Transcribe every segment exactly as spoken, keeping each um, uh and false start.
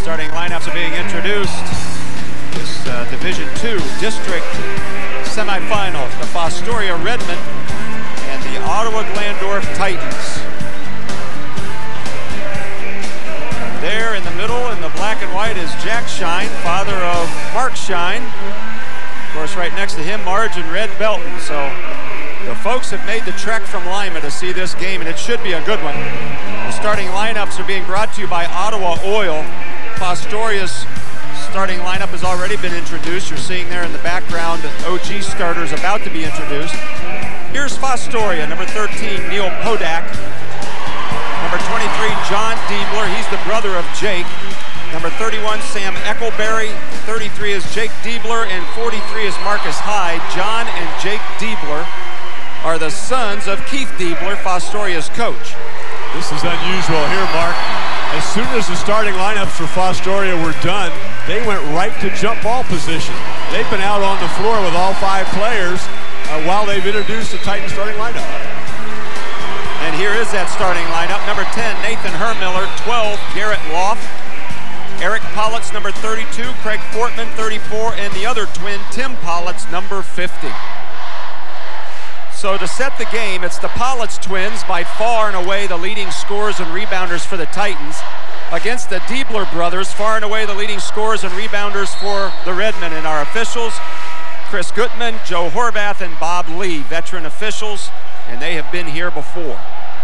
Starting lineups are being introduced. This uh, Division two District semifinals, the Fostoria Redmen and the Ottawa-Glandorf Titans. There in the middle in the black and white is Jack Shine, father of Mark Shine. Of course, right next to him, Marge and Red Belton. So the folks have made the trek from Lima to see this game, and it should be a good one. The starting lineups are being brought to you by Ottawa Oil. Fostoria's starting lineup has already been introduced. You're seeing there in the background O G starters about to be introduced. Here's Fostoria, number thirteen, Neil Podak. Number twenty-three, John Diebler. He's the brother of Jake. Number thirty-one, Sam Eckelberry. thirty-three is Jake Diebler, and forty-three is Marcus Hyde. John and Jake Diebler are the sons of Keith Diebler, Fostoria's coach. This is unusual here, Mark. As soon as the starting lineups for Fostoria were done, they went right to jump ball position. They've been out on the floor with all five players uh, while they've introduced the Titan starting lineup. And here is that starting lineup. Number ten, Nathan Hermiller. twelve, Garrett Loff. Eric Politz, number thirty-two. Craig Fortman, thirty-four. And the other twin, Tim Politz, number fifty. So to set the game, it's the Politz twins, by far and away the leading scorers and rebounders for the Titans, against the Diebler brothers, far and away the leading scorers and rebounders for the Redmen. And our officials, Chris Gutman, Joe Horvath, and Bob Lee, veteran officials, and they have been here before.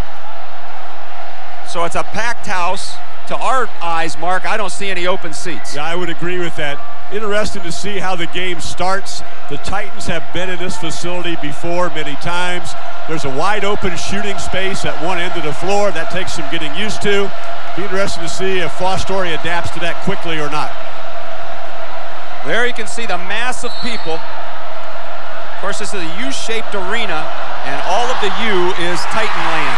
So it's a packed house. To our eyes, Mark, I don't see any open seats. Yeah, I would agree with that. Interesting to see how the game starts. The Titans have been in this facility before many times. There's a wide open shooting space at one end of the floor. That takes some getting used to. Be interesting to see if Fostoria adapts to that quickly or not. There you can see the mass of people. Of course, this is a U-shaped arena, and all of the U is Titanland.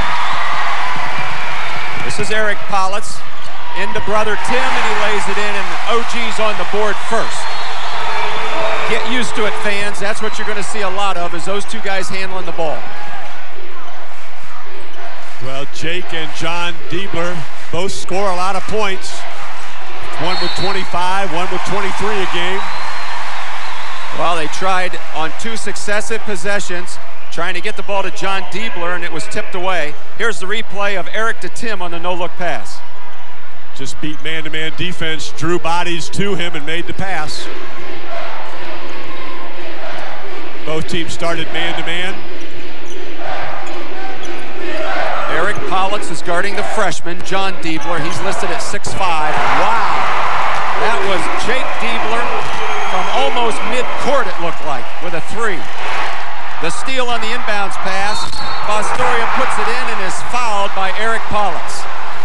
This is Eric Politz into brother Tim, and he lays it in, and O G's on the board first. Get used to it, fans. That's what you're going to see a lot of, is those two guys handling the ball. Well, Jake and John Diebler both score a lot of points. One with twenty-five, one with twenty-three a game. Well, they tried on two successive possessions, trying to get the ball to John Diebler, and it was tipped away. Here's the replay of Eric to Tim on the no-look pass. Just beat man-to-man defense, drew bodies to him, and made the pass. Both teams started man-to-man. Eric Politz is guarding the freshman, John Diebler. He's listed at six five. Wow. That was Jake Diebler from almost mid-court, it looked like, with a three. The steal on the inbounds pass. Fostoria puts it in and is fouled by Eric Politz.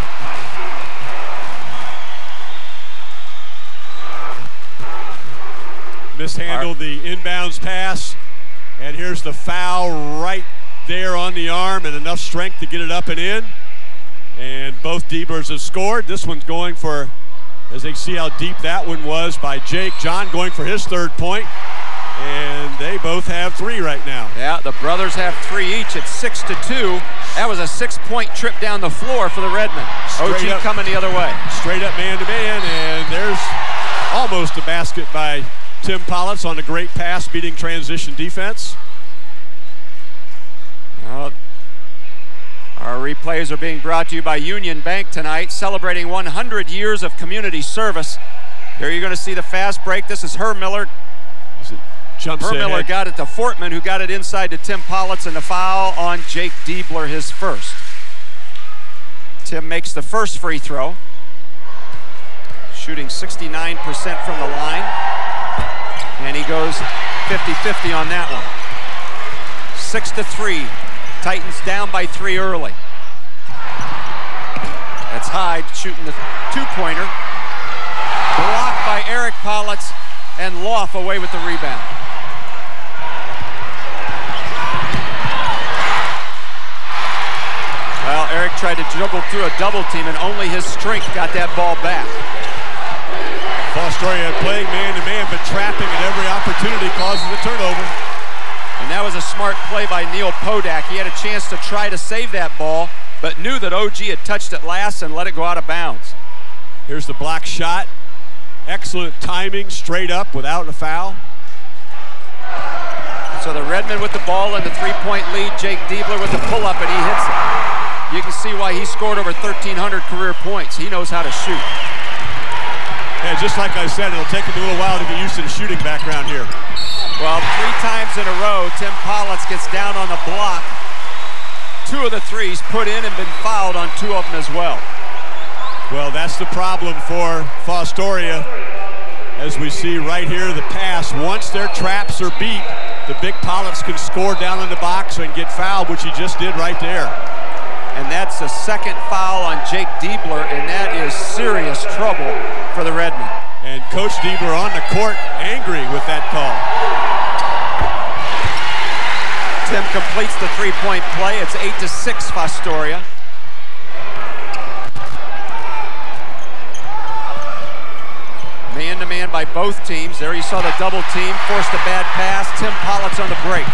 Mishandled the inbounds pass, and here's the foul right there on the arm, and enough strength to get it up and in. And both Dieblers have scored. This one's going for, as they see how deep that one was by Jake. John going for his third point, and they both have three right now. Yeah, the brothers have three each at six to two. That was a six-point trip down the floor for the Redmen. O G coming the other way. Straight up man-to-man, and there's almost a basket by Tim Politz on a great pass, beating transition defense. Well, our replays are being brought to you by Union Bank tonight, celebrating one hundred years of community service. Here you're going to see the fast break. This is Hermiller. Jumps Hermiller ahead. got it to Fortman, who got it inside to Tim Politz, and the foul on Jake Diebler, his first. Tim makes the first free throw, shooting sixty-nine percent from the line. And he goes fifty fifty on that one. Six to three. Titans down by three early. That's Hyde shooting the two-pointer. Blocked by Eric Politz, and Loff away with the rebound. Well, Eric tried to juggle through a double team, and only his strength got that ball back. Fostoria playing man-to-man, but trapping at every opportunity causes a turnover. And that was a smart play by Neil Podak. He had a chance to try to save that ball, but knew that O G had touched it last and let it go out of bounds. Here's the block shot. Excellent timing, straight up without a foul. So the Redmen with the ball and the three-point lead. Jake Diebler with the pull-up, and he hits it. You can see why he scored over thirteen hundred career points. He knows how to shoot. Yeah, just like I said, it'll take him a little while to get used to the shooting background here. Well, three times in a row, Tim Politz gets down on the block. Two of the threes put in and been fouled on two of them as well. Well, that's the problem for Fostoria. As we see right here, the pass, once their traps are beat, the big Politz can score down in the box and get fouled, which he just did right there. And that's a second foul on Jake Diebler, and that is serious trouble for the Redmen. And Coach Diebler on the court, angry with that call. Tim completes the three-point play. It's eight to six, Fostoria. Man-to-man by both teams. There you saw the double team, forced a bad pass. Tim Politz on the break.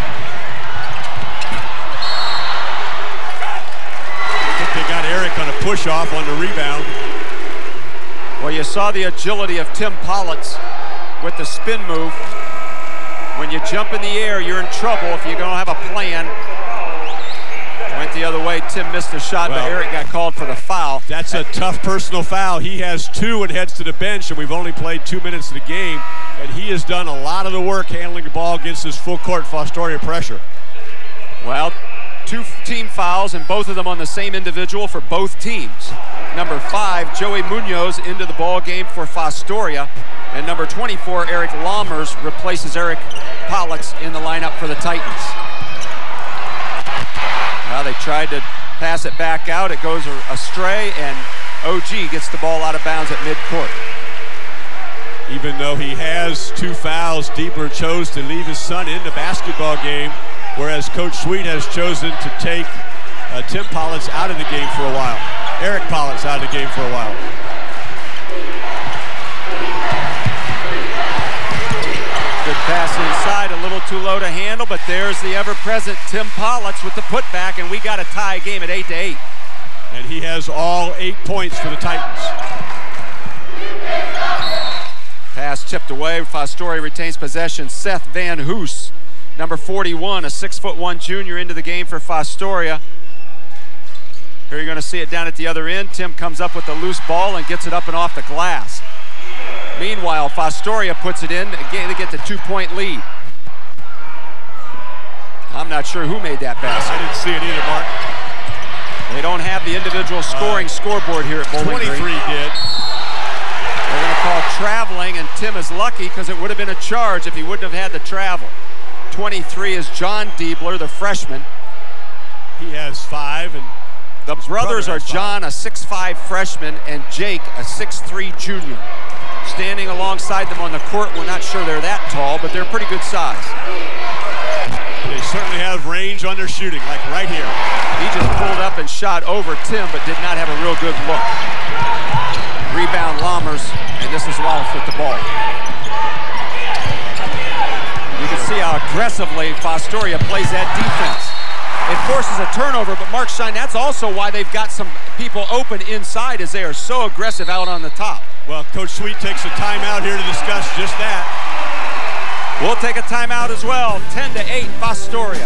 I think they got Eric on a push-off on the rebound. Well, you saw the agility of Tim Politz with the spin move. When you jump in the air, you're in trouble if you don't have a plan. Went the other way. Tim missed the shot, well, but Eric got called for the foul. That's a tough personal foul. He has two and heads to the bench, and we've only played two minutes of the game, and he has done a lot of the work handling the ball against this full-court Fostoria pressure. Well, two team fouls, and both of them on the same individual for both teams. Number five, Joey Munoz into the ball game for Fostoria, and number twenty-four, Eric Lammers, replaces Eric Politz in the lineup for the Titans. Well, they tried to pass it back out. It goes astray, and O G gets the ball out of bounds at midcourt. Even though he has two fouls, Diebler chose to leave his son in the basketball game, whereas Coach Sweet has chosen to take uh, Tim Politz out of the game for a while. Eric Politz out of the game for a while. Good pass inside, a little too low to handle, but there's the ever-present Tim Politz with the putback, and we got a tie game at eight to eight. And he has all eight points for the Titans. Pass chipped away. Fostoria retains possession. Seth Van Hoos, number forty-one, a six foot one junior into the game for Fostoria. Here you're going to see it down at the other end. Tim comes up with the loose ball and gets it up and off the glass. Meanwhile, Fostoria puts it in. Again, they get the two-point lead. I'm not sure who made that basket. I didn't see it either, Mark. They don't have the individual scoring uh, scoreboard here at Bowling Green. twenty-three did. They're going to call traveling, and Tim is lucky because it would have been a charge if he wouldn't have had the travel. twenty-three is John Diebler, the freshman. He has five, and the brothers are John, a six five freshman, and Jake, a six three junior. Standing alongside them on the court, we're not sure they're that tall, but they're pretty good size. They certainly have range on their shooting, like right here. He just pulled up and shot over Tim, but did not have a real good look. Rebound Lammers, and this is Rolf with the ball. You can see how aggressively Fostoria plays that defense. It forces a turnover, but Mark Shine, that's also why they've got some people open inside, as they are so aggressive out on the top. Well, Coach Sweet takes a timeout here to discuss just that. We'll take a timeout as well. ten to eight, Fostoria.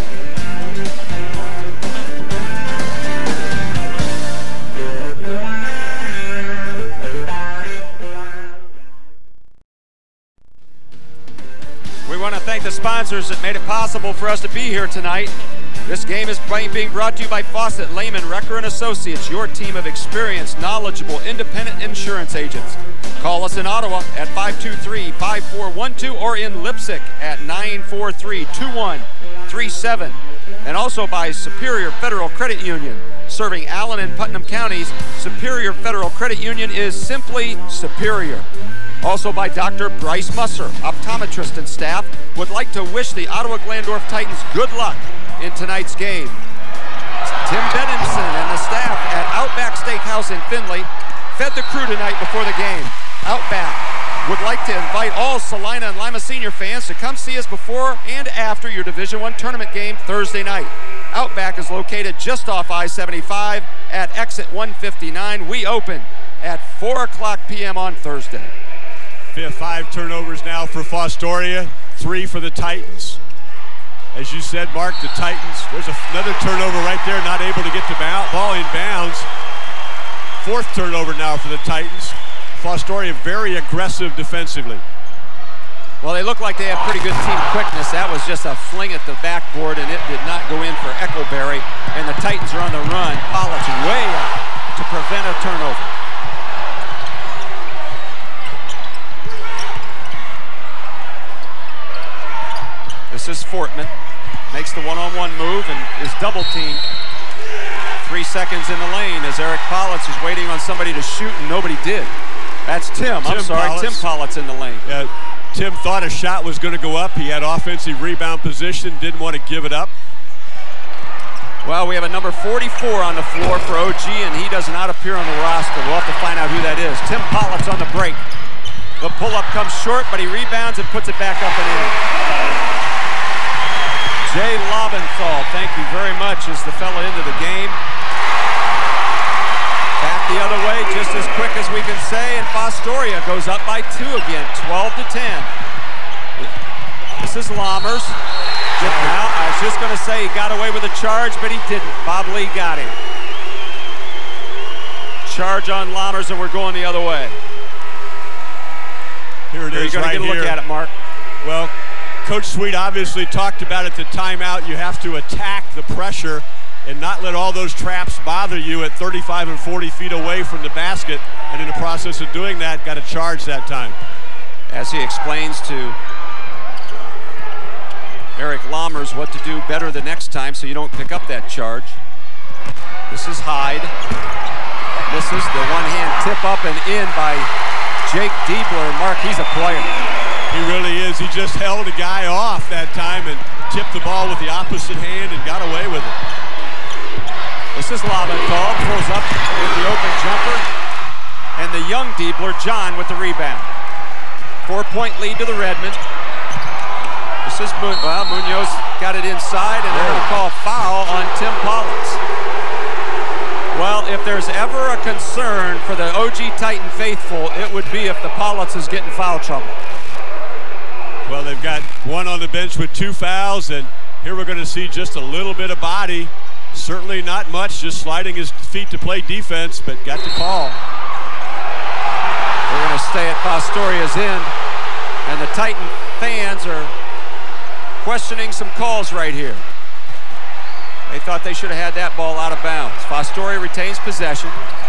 We want to thank the sponsors that made it possible for us to be here tonight. This game is being brought to you by Fawcett, Lehman, Recker and Associates, your team of experienced, knowledgeable, independent insurance agents. Call us in Ottawa at five two three, five four one two or in Leipzig at nine four three, two one three seven. And also by Superior Federal Credit Union. Serving Allen and Putnam counties, Superior Federal Credit Union is simply superior. Also by Doctor Bryce Musser, optometrist and staff, would like to wish the Ottawa-Glandorf Titans good luck in tonight's game. Tim Benenson and the staff at Outback Steakhouse in Findlay fed the crew tonight before the game. Outback, would like to invite all Salina and Lima Senior fans to come see us before and after your Division One tournament game Thursday night. Outback is located just off I seventy-five at exit one fifty-nine. We open at four o'clock p m on Thursday. Fifth, five turnovers now for Fostoria, three for the Titans. As you said, Mark, the Titans, there's another turnover right there, not able to get the ball in bounds. Fourth turnover now for the Titans. Fostoria very aggressive defensively. Well, they look like they have pretty good team quickness. That was just a fling at the backboard, and it did not go in for Echoberry. And the Titans are on the run. Pollock's way out to prevent a turnover. This is Fortman. Makes the one-on-one move and is double-teamed. Three seconds in the lane as Eric Politz is waiting on somebody to shoot, and nobody did. That's Tim. Tim I'm sorry, Politz. Tim Politz in the lane. Yeah, Tim thought a shot was going to go up. He had offensive rebound position, didn't want to give it up. Well, we have a number forty-four on the floor for O G, and he does not appear on the roster. We'll have to find out who that is. Tim Politz on the break. The pull-up comes short, but he rebounds and puts it back up and in. Jay Lobenthal, thank you very much, is the fella into the game. Back the other way, just as quick as we can say, and Fostoria goes up by two again, twelve to ten. This is Lammers. Now, I was just going to say he got away with a charge, but he didn't. Bob Lee got him. Charge on Lammers, and we're going the other way. Here it Here is, you're right going to get a look here. at it, Mark. Well, Coach Sweet obviously talked about at the timeout, you have to attack the pressure and not let all those traps bother you at thirty-five and forty feet away from the basket. And in the process of doing that, got a charge that time. As he explains to Eric Lammers what to do better the next time so you don't pick up that charge. This is Hyde. Misses the one-hand tip up and in by Jake Diebler. Mark, he's a player. He really is. He just held a guy off that time and tipped the ball with the opposite hand and got away with it. This is Lobenthal, pulls up with the open jumper. And the young Diebler, John, with the rebound. Four-point lead to the Redmen. This is, Mun well, Munoz got it inside, and they're going to call a foul on Tim Politz. Well, if there's ever a concern for the O G Titan faithful, it would be if the Politz is getting foul trouble. Well, they've got one on the bench with two fouls, and here we're going to see just a little bit of body. Certainly not much, just sliding his feet to play defense, but got the call. We're going to stay at Fostoria's end, and the Titan fans are questioning some calls right here. They thought they should have had that ball out of bounds. Fostoria retains possession.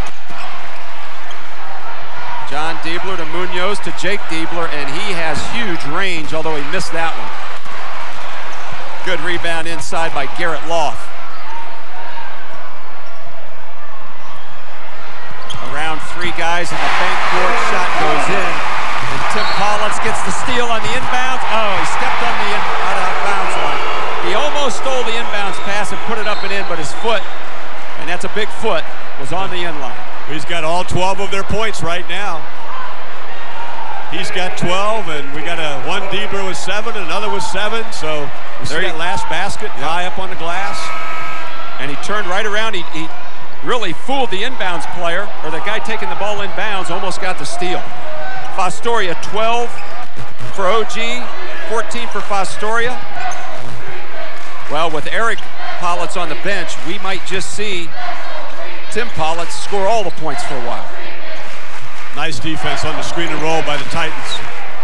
John Diebler to Munoz to Jake Diebler, and he has huge range, although he missed that one. Good rebound inside by Garrett Loff. Around three guys, and the backboard shot goes in. And Tim Politz gets the steal on the inbounds. Oh, he stepped on the in, out of bounds line. He almost stole the inbounds pass and put it up and in, but his foot, and that's a big foot, was on the in line. He's got all twelve of their points right now. He's got twelve, and we got a one Diebler with seven, another with seven. So we see that last basket lie up on the glass. And he turned right around. He, he really fooled the inbounds player, or the guy taking the ball inbounds, almost got the steal. Fostoria twelve for O G, fourteen for Fostoria. Well, with Eric Politz on the bench, we might just see Tim Politz score all the points for a while. Nice defense on the screen and roll by the Titans.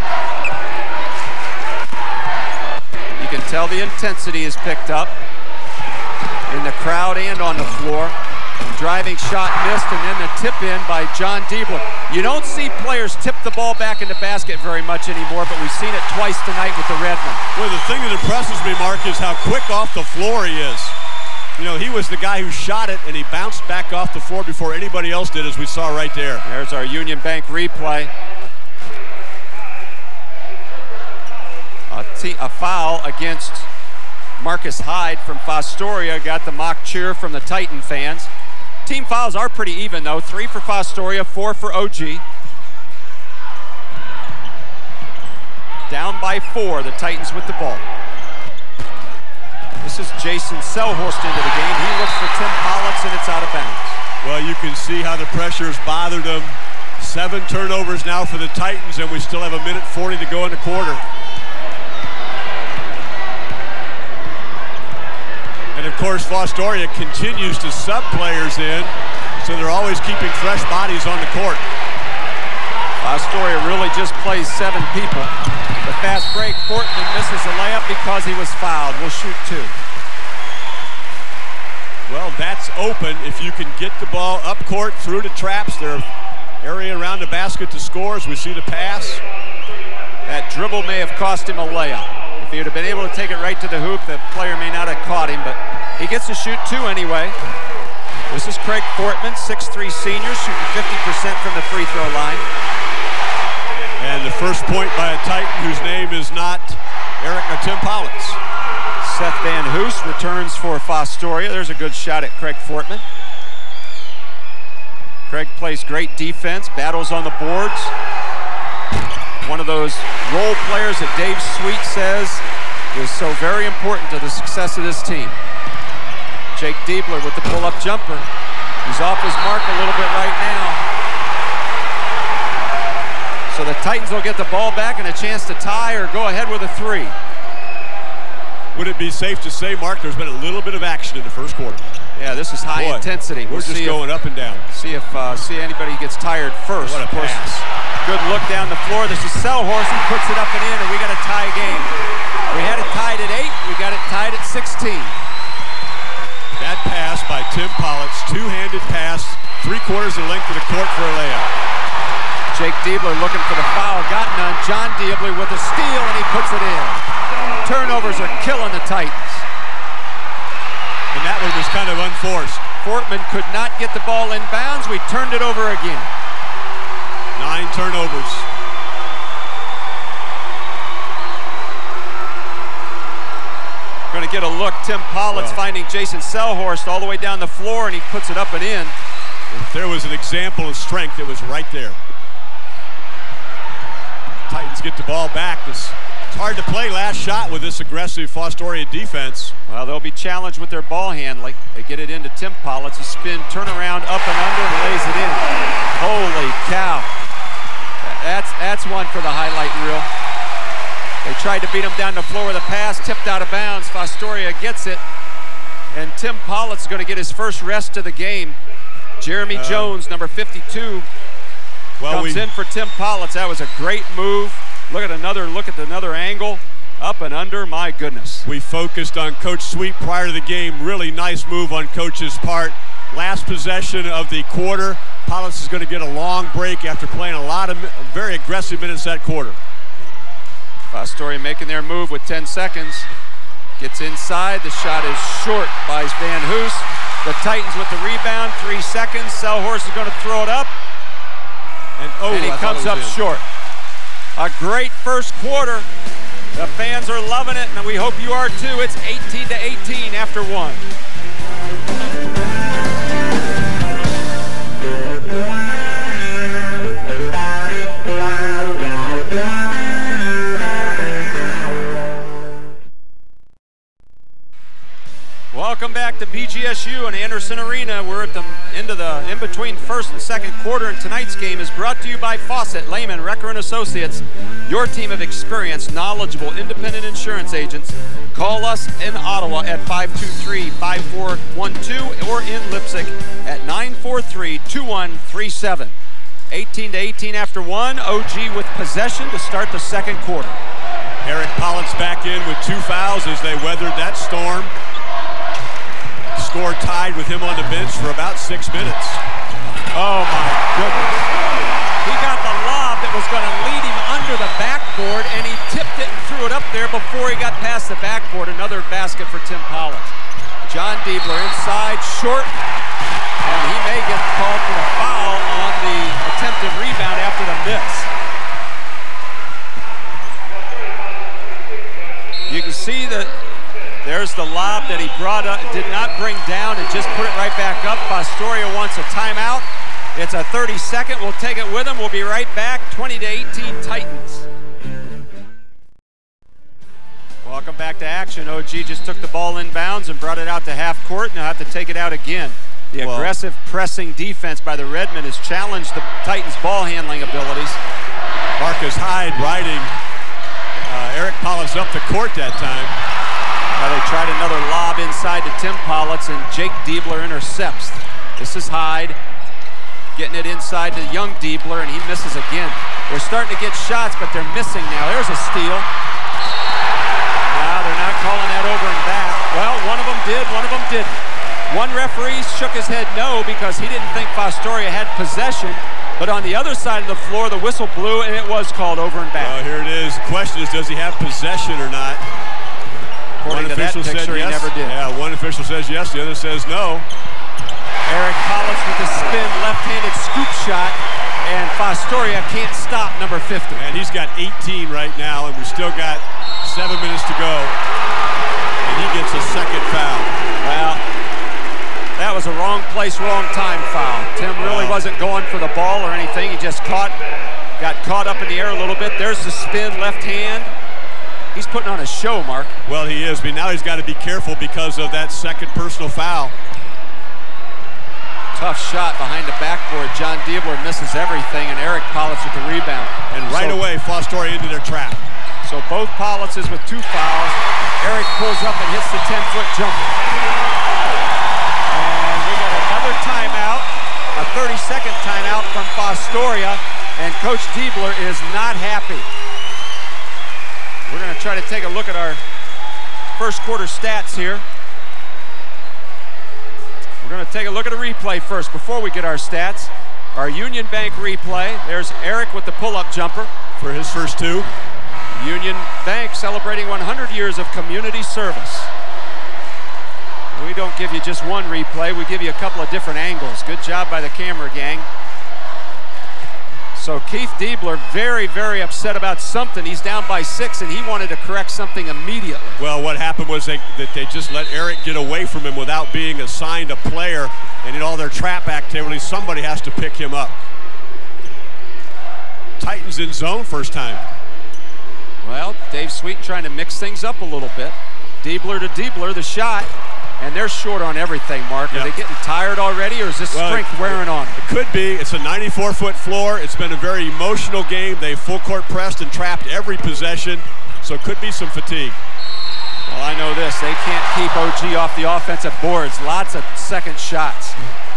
You can tell the intensity is picked up in the crowd and on the floor. Driving shot missed, and then the tip in by John Diebler. You don't see players tip the ball back in the basket very much anymore, but we've seen it twice tonight with the Redmen. Well, the thing that impresses me, Mark, is how quick off the floor he is. You know, he was the guy who shot it, and he bounced back off the floor before anybody else did, as we saw right there. There's our Union Bank replay. A, a foul against Marcus Hyde from Fostoria. Got the mock cheer from the Titan fans. Team fouls are pretty even, though. Three for Fostoria, four for O G. Down by four, the Titans with the ball. This is Jason Selhorst into the game. He looks for Tim Politz, and it's out of bounds. Well, you can see how the pressure has bothered them. Seven turnovers now for the Titans, and we still have a minute forty to go in the quarter. And of course, Fostoria continues to sub players in, so they're always keeping fresh bodies on the court. Fostoria really just plays seven people. The fast break, Portman misses a layup because he was fouled. We'll shoot two. Well, that's open. If you can get the ball up court through the traps, their area around the basket to score as we see the pass. That dribble may have cost him a layup. If he would have been able to take it right to the hoop, the player may not have caught him, but he gets to shoot two anyway. This is Craig Portman, six three senior, shooting fifty percent from the free throw line. And the first point by a Titan whose name is not Eric or Tim Politz. Seth Van Hoos returns for Fostoria. There's a good shot at Craig Portman. Craig plays great defense, battles on the boards. One of those role players that Dave Sweet says is so very important to the success of this team. Jake Diebler with the pull-up jumper. He's off his mark a little bit right now. So the Titans will get the ball back and a chance to tie or go ahead with a three. Would it be safe to say, Mark, there's been a little bit of action in the first quarter? Yeah, this is high Boy, intensity. We're we'll just going if, up and down. See if uh, see anybody gets tired first. What a of course, pass. Good look down the floor. This is Selhorst. He puts it up and in, and we got a tie game. We had it tied at eight. We got it tied at sixteen. That pass by Tim Politz, two-handed pass, three quarters of the length of the court for a layup. Jake Diebler looking for the foul, got none. John Diebler with a steal, and he puts it in. Turnovers are killing the Titans. And that one was kind of unforced. Portman could not get the ball in bounds. We turned it over again. Nine turnovers. Going to get a look. Tim Politz well. finding Jason Selhorst all the way down the floor, and he puts it up and in. If there was an example of strength, it was right there. Titans get the ball back. It's, it's hard to play last shot with this aggressive Fostoria defense. Well, they'll be challenged with their ball handling. They get it into Tim Politz, a spin, turnaround, up and under, and lays it in. Holy cow. That's, that's one for the highlight reel. They tried to beat him down the floor with a pass, tipped out of bounds. Fostoria gets it, and Tim Politz is going to get his first rest of the game. Jeremy uh, Jones, number fifty-two, well, comes we, in for Tim Politz. That was a great move. Look at another look at another angle. Up and under, my goodness. We focused on Coach Sweet prior to the game. Really nice move on Coach's part. Last possession of the quarter. Politz is going to get a long break after playing a lot of very aggressive minutes that quarter. Fostoria making their move with ten seconds. Gets inside, the shot is short by Van Hoos. The Titans with the rebound, three seconds. Selhorst is going to throw it up. And, oh, and he comes up in. short. A great first quarter. The fans are loving it, and we hope you are too. It's eighteen to eighteen after one. Welcome back to B G S U and Anderson Arena. We're at the end of the in between first and second quarter, and tonight's game is brought to you by Fawcett, Lehman, Recker and Associates, your team of experienced, knowledgeable, independent insurance agents. Call us in Ottawa at five two three, five four one two or in Leipzig at nine four three, two one three seven. eighteen to eighteen after one. O G with possession to start the second quarter. Eric Politz back in with two fouls as they weathered that storm. Score tied with him on the bench for about six minutes. Oh my goodness. He got the lob that was going to lead him under the backboard, and he tipped it and threw it up there before he got past the backboard. Another basket for Tim Politz. John Diebler inside, short, and he may get called for the foul on the attempted rebound after the miss. You can see that there's the lob that he brought up, did not bring down, and just put it right back up. Fostoria wants a timeout. It's a thirty second. We'll take it with him. We'll be right back. twenty to eighteen Titans. Welcome back to action. O G just took the ball inbounds and brought it out to half court, and they'll have to take it out again. The well, aggressive pressing defense by the Redmen has challenged the Titans' ball handling abilities. Marcus Hyde riding uh, Eric Politz up the court that time. Now they tried another lob inside to Tim Politz, and Jake Diebler intercepts. This is Hyde getting it inside to young Diebler, and he misses again. They're starting to get shots, but they're missing now. There's a steal. Now they're not calling that over and back. Well, one of them did, one of them didn't. One referee shook his head no because he didn't think Fostoria had possession, but on the other side of the floor, the whistle blew, and it was called over and back. Well, here it is. The question is, does he have possession or not? According one to official that picture, said yes. He never did. Yeah, one official says yes, the other says no. Eric Politz with the spin, left-handed scoop shot, and Fostoria can't stop number fifty. And he's got eighteen right now, and we still got seven minutes to go. And he gets a second foul. Well, that was a wrong place, wrong time foul. Tim really wow. wasn't going for the ball or anything. He just caught, got caught up in the air a little bit. There's the spin, left hand. He's putting on a show, Mark. Well, he is, but now he's got to be careful because of that second personal foul. Tough shot behind the backboard. John Diebler misses everything, and Eric Politz with the rebound. And right so, away, Fostoria into their trap. So both Politzes with two fouls. Eric pulls up and hits the ten-foot jumper. And we got another timeout, a thirty-second timeout from Fostoria, and Coach Diebler is not happy. We're going to try to take a look at our first quarter stats here. We're going to take a look at a replay first before we get our stats. Our Union Bank replay. There's Eric with the pull-up jumper for his first two. Union Bank celebrating one hundred years of community service. We don't give you just one replay, we give you a couple of different angles. Good job by the camera gang. So Keith Diebler very, very upset about something. He's down by six, and he wanted to correct something immediately. Well, what happened was they, that they just let Eric get away from him without being assigned a player, and in all their trap activities, somebody has to pick him up. Titans in zone first time. Well, Dave Sweet trying to mix things up a little bit. Diebler to Diebler, the shot. And they're short on everything, Mark. Yep. Are they getting tired already, or is this well, strength wearing on? It could be. It's a ninety-four foot floor. It's been a very emotional game. They full court pressed and trapped every possession, so it could be some fatigue. Well, I know this. They can't keep O G off the offensive boards. Lots of second shots.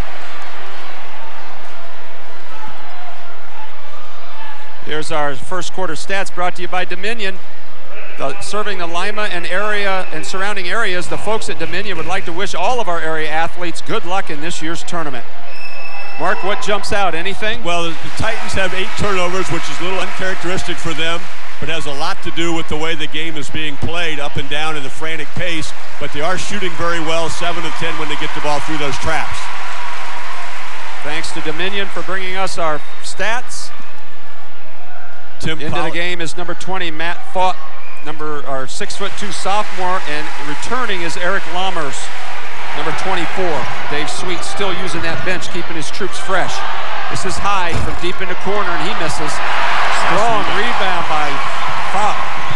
Here's our first quarter stats brought to you by Dominion. The, serving the Lima and area and surrounding areas, the folks at Dominion would like to wish all of our area athletes good luck in this year's tournament. Mark, what jumps out? Anything? Well, the, the Titans have eight turnovers, which is a little uncharacteristic for them, but has a lot to do with the way the game is being played, up and down in the frantic pace. But they are shooting very well, seven of ten when they get the ball through those traps. Thanks to Dominion for bringing us our stats. Tim Into Poll- the game is number twenty, Matt Fought. Number, or six foot two sophomore, and returning is Eric Lammers, number twenty-four. Dave Sweet still using that bench, keeping his troops fresh. This is Hyde from deep in the corner, and he misses. Strong rebound by Fought.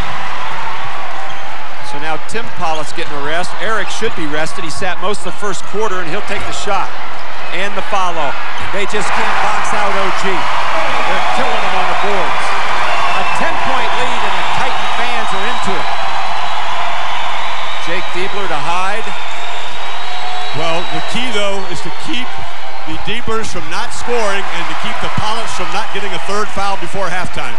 So now Tim Politz getting a rest. Eric should be rested. He sat most of the first quarter, and he'll take the shot and the follow. They just can't box out O G. They're killing them on the boards. A ten-point lead, and the Titan fans are into it. Jake Diebler to Hyde. Well, the key, though, is to keep the Dieblers from not scoring and to keep the Politz from not getting a third foul before halftime.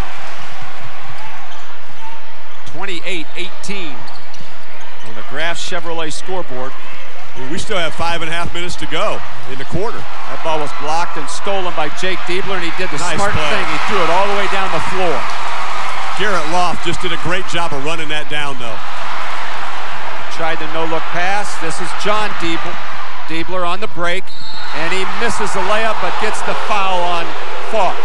twenty-eight eighteen on the Graf Chevrolet scoreboard. We still have five and a half minutes to go in the quarter. That ball was blocked and stolen by Jake Diebler, and he did the nice smart play. thing. He threw it all the way down the floor. Garrett Loft just did a great job of running that down, though. Tried the no-look pass. This is John Diebler. Diebler on the break, and he misses the layup, but gets the foul on Fought.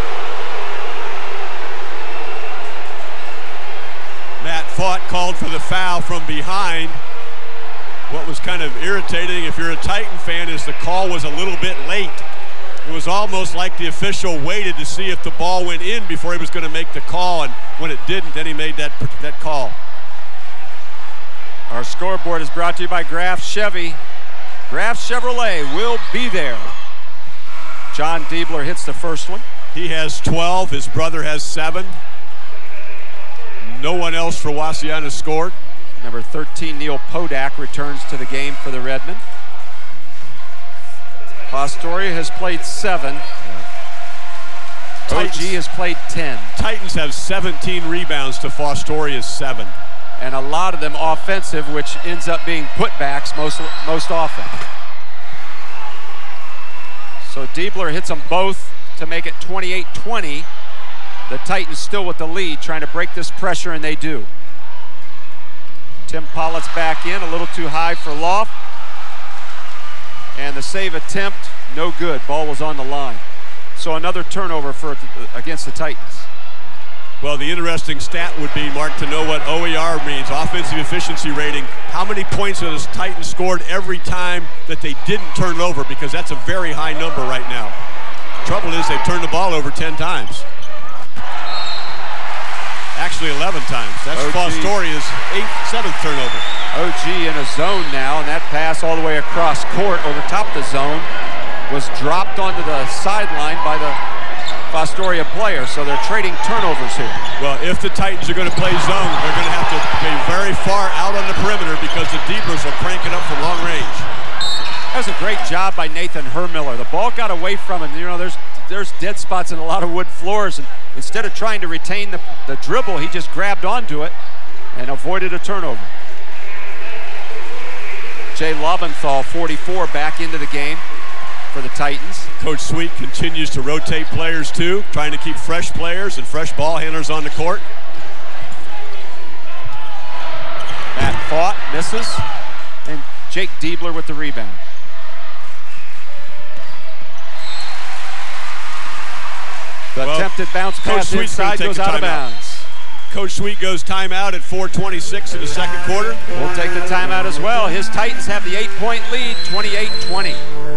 Matt Fought called for the foul from behind. What was kind of irritating, if you're a Titan fan, is the call was a little bit late. It was almost like the official waited to see if the ball went in before he was going to make the call, and when it didn't, then he made that, that call. Our scoreboard is brought to you by Graf Chevy. Graf Chevrolet will be there. John Diebler hits the first one. He has twelve, his brother has seven. No one else for Wauseon has scored. Number thirteen, Neil Podak, returns to the game for the Redmen. Fostoria has played seven. O G has played ten. Titans have seventeen rebounds to Fostoria's seven. And a lot of them offensive, which ends up being putbacks most, most often. So Diebler hits them both to make it twenty-eight twenty. The Titans still with the lead, trying to break this pressure, and they do. Tim Pollitt's back in, a little too high for Loft. And the save attempt, no good. Ball was on the line. So another turnover for against the Titans. Well, the interesting stat would be, Mark, to know what O E R means, offensive efficiency rating. How many points have the Titans scored every time that they didn't turn it over? Because that's a very high number right now. Trouble is they've turned the ball over ten times. Actually eleven times. That's Fostoria's eighth, seventh turnover. O G in a zone now, and that pass all the way across court over top the zone was dropped onto the sideline by the Fostoria player, so they're trading turnovers here. Well, if the Titans are going to play zone, they're going to have to be very far out on the perimeter because the Diebers will crank it up from long range. That was a great job by Nathan Hermiller. The ball got away from him. You know, there's there's dead spots in a lot of wood floors, and instead of trying to retain the, the dribble, he just grabbed onto it and avoided a turnover. Jay Lobenthal, forty-four, back into the game for the Titans. Coach Sweet continues to rotate players too, trying to keep fresh players and fresh ball handlers on the court. Matt Fought misses, and Jake Diebler with the rebound. The well, attempted bounce pass inside goes out of bounds. Coach Sweet goes timeout at four twenty-six in the second quarter. We'll take the timeout as well. His Titans have the eight-point lead, twenty-eight twenty.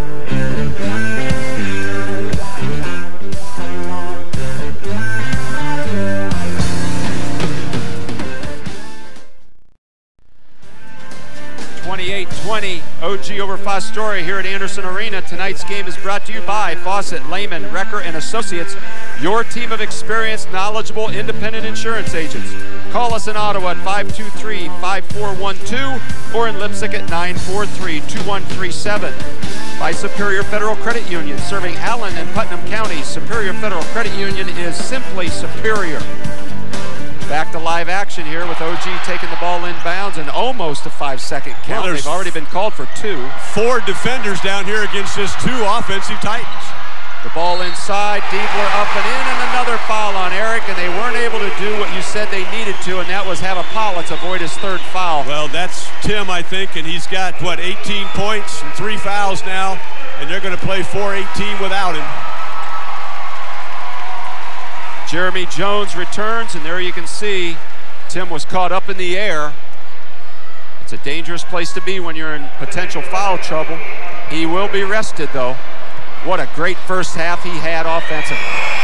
twenty-eight twenty, O G over Fostoria here at Anderson Arena. Tonight's game is brought to you by Fawcett, Lehman, Recker and Associates, your team of experienced, knowledgeable, independent insurance agents. Call us in Ottawa at five two three, five four one two or in Lipsick at nine four three, two one three seven. By Superior Federal Credit Union, serving Allen and Putnam counties. Superior Federal Credit Union is simply superior. Back to live action here with O G taking the ball inbounds and almost a five-second count. Well, they've already been called for two. Four defenders down here against this two offensive Titans. The ball inside, Diebler up and in, and another foul on Eric, and they weren't able to do what you said they needed to, and that was have a Pollitt avoid his third foul. Well, that's Tim, I think, and he's got, what, eighteen points and three fouls now, and they're going to play four eighteen without him. Jeremy Jones returns, and there you can see Tim was caught up in the air. It's a dangerous place to be when you're in potential foul trouble. He will be rested, though. What a great first half he had offensively.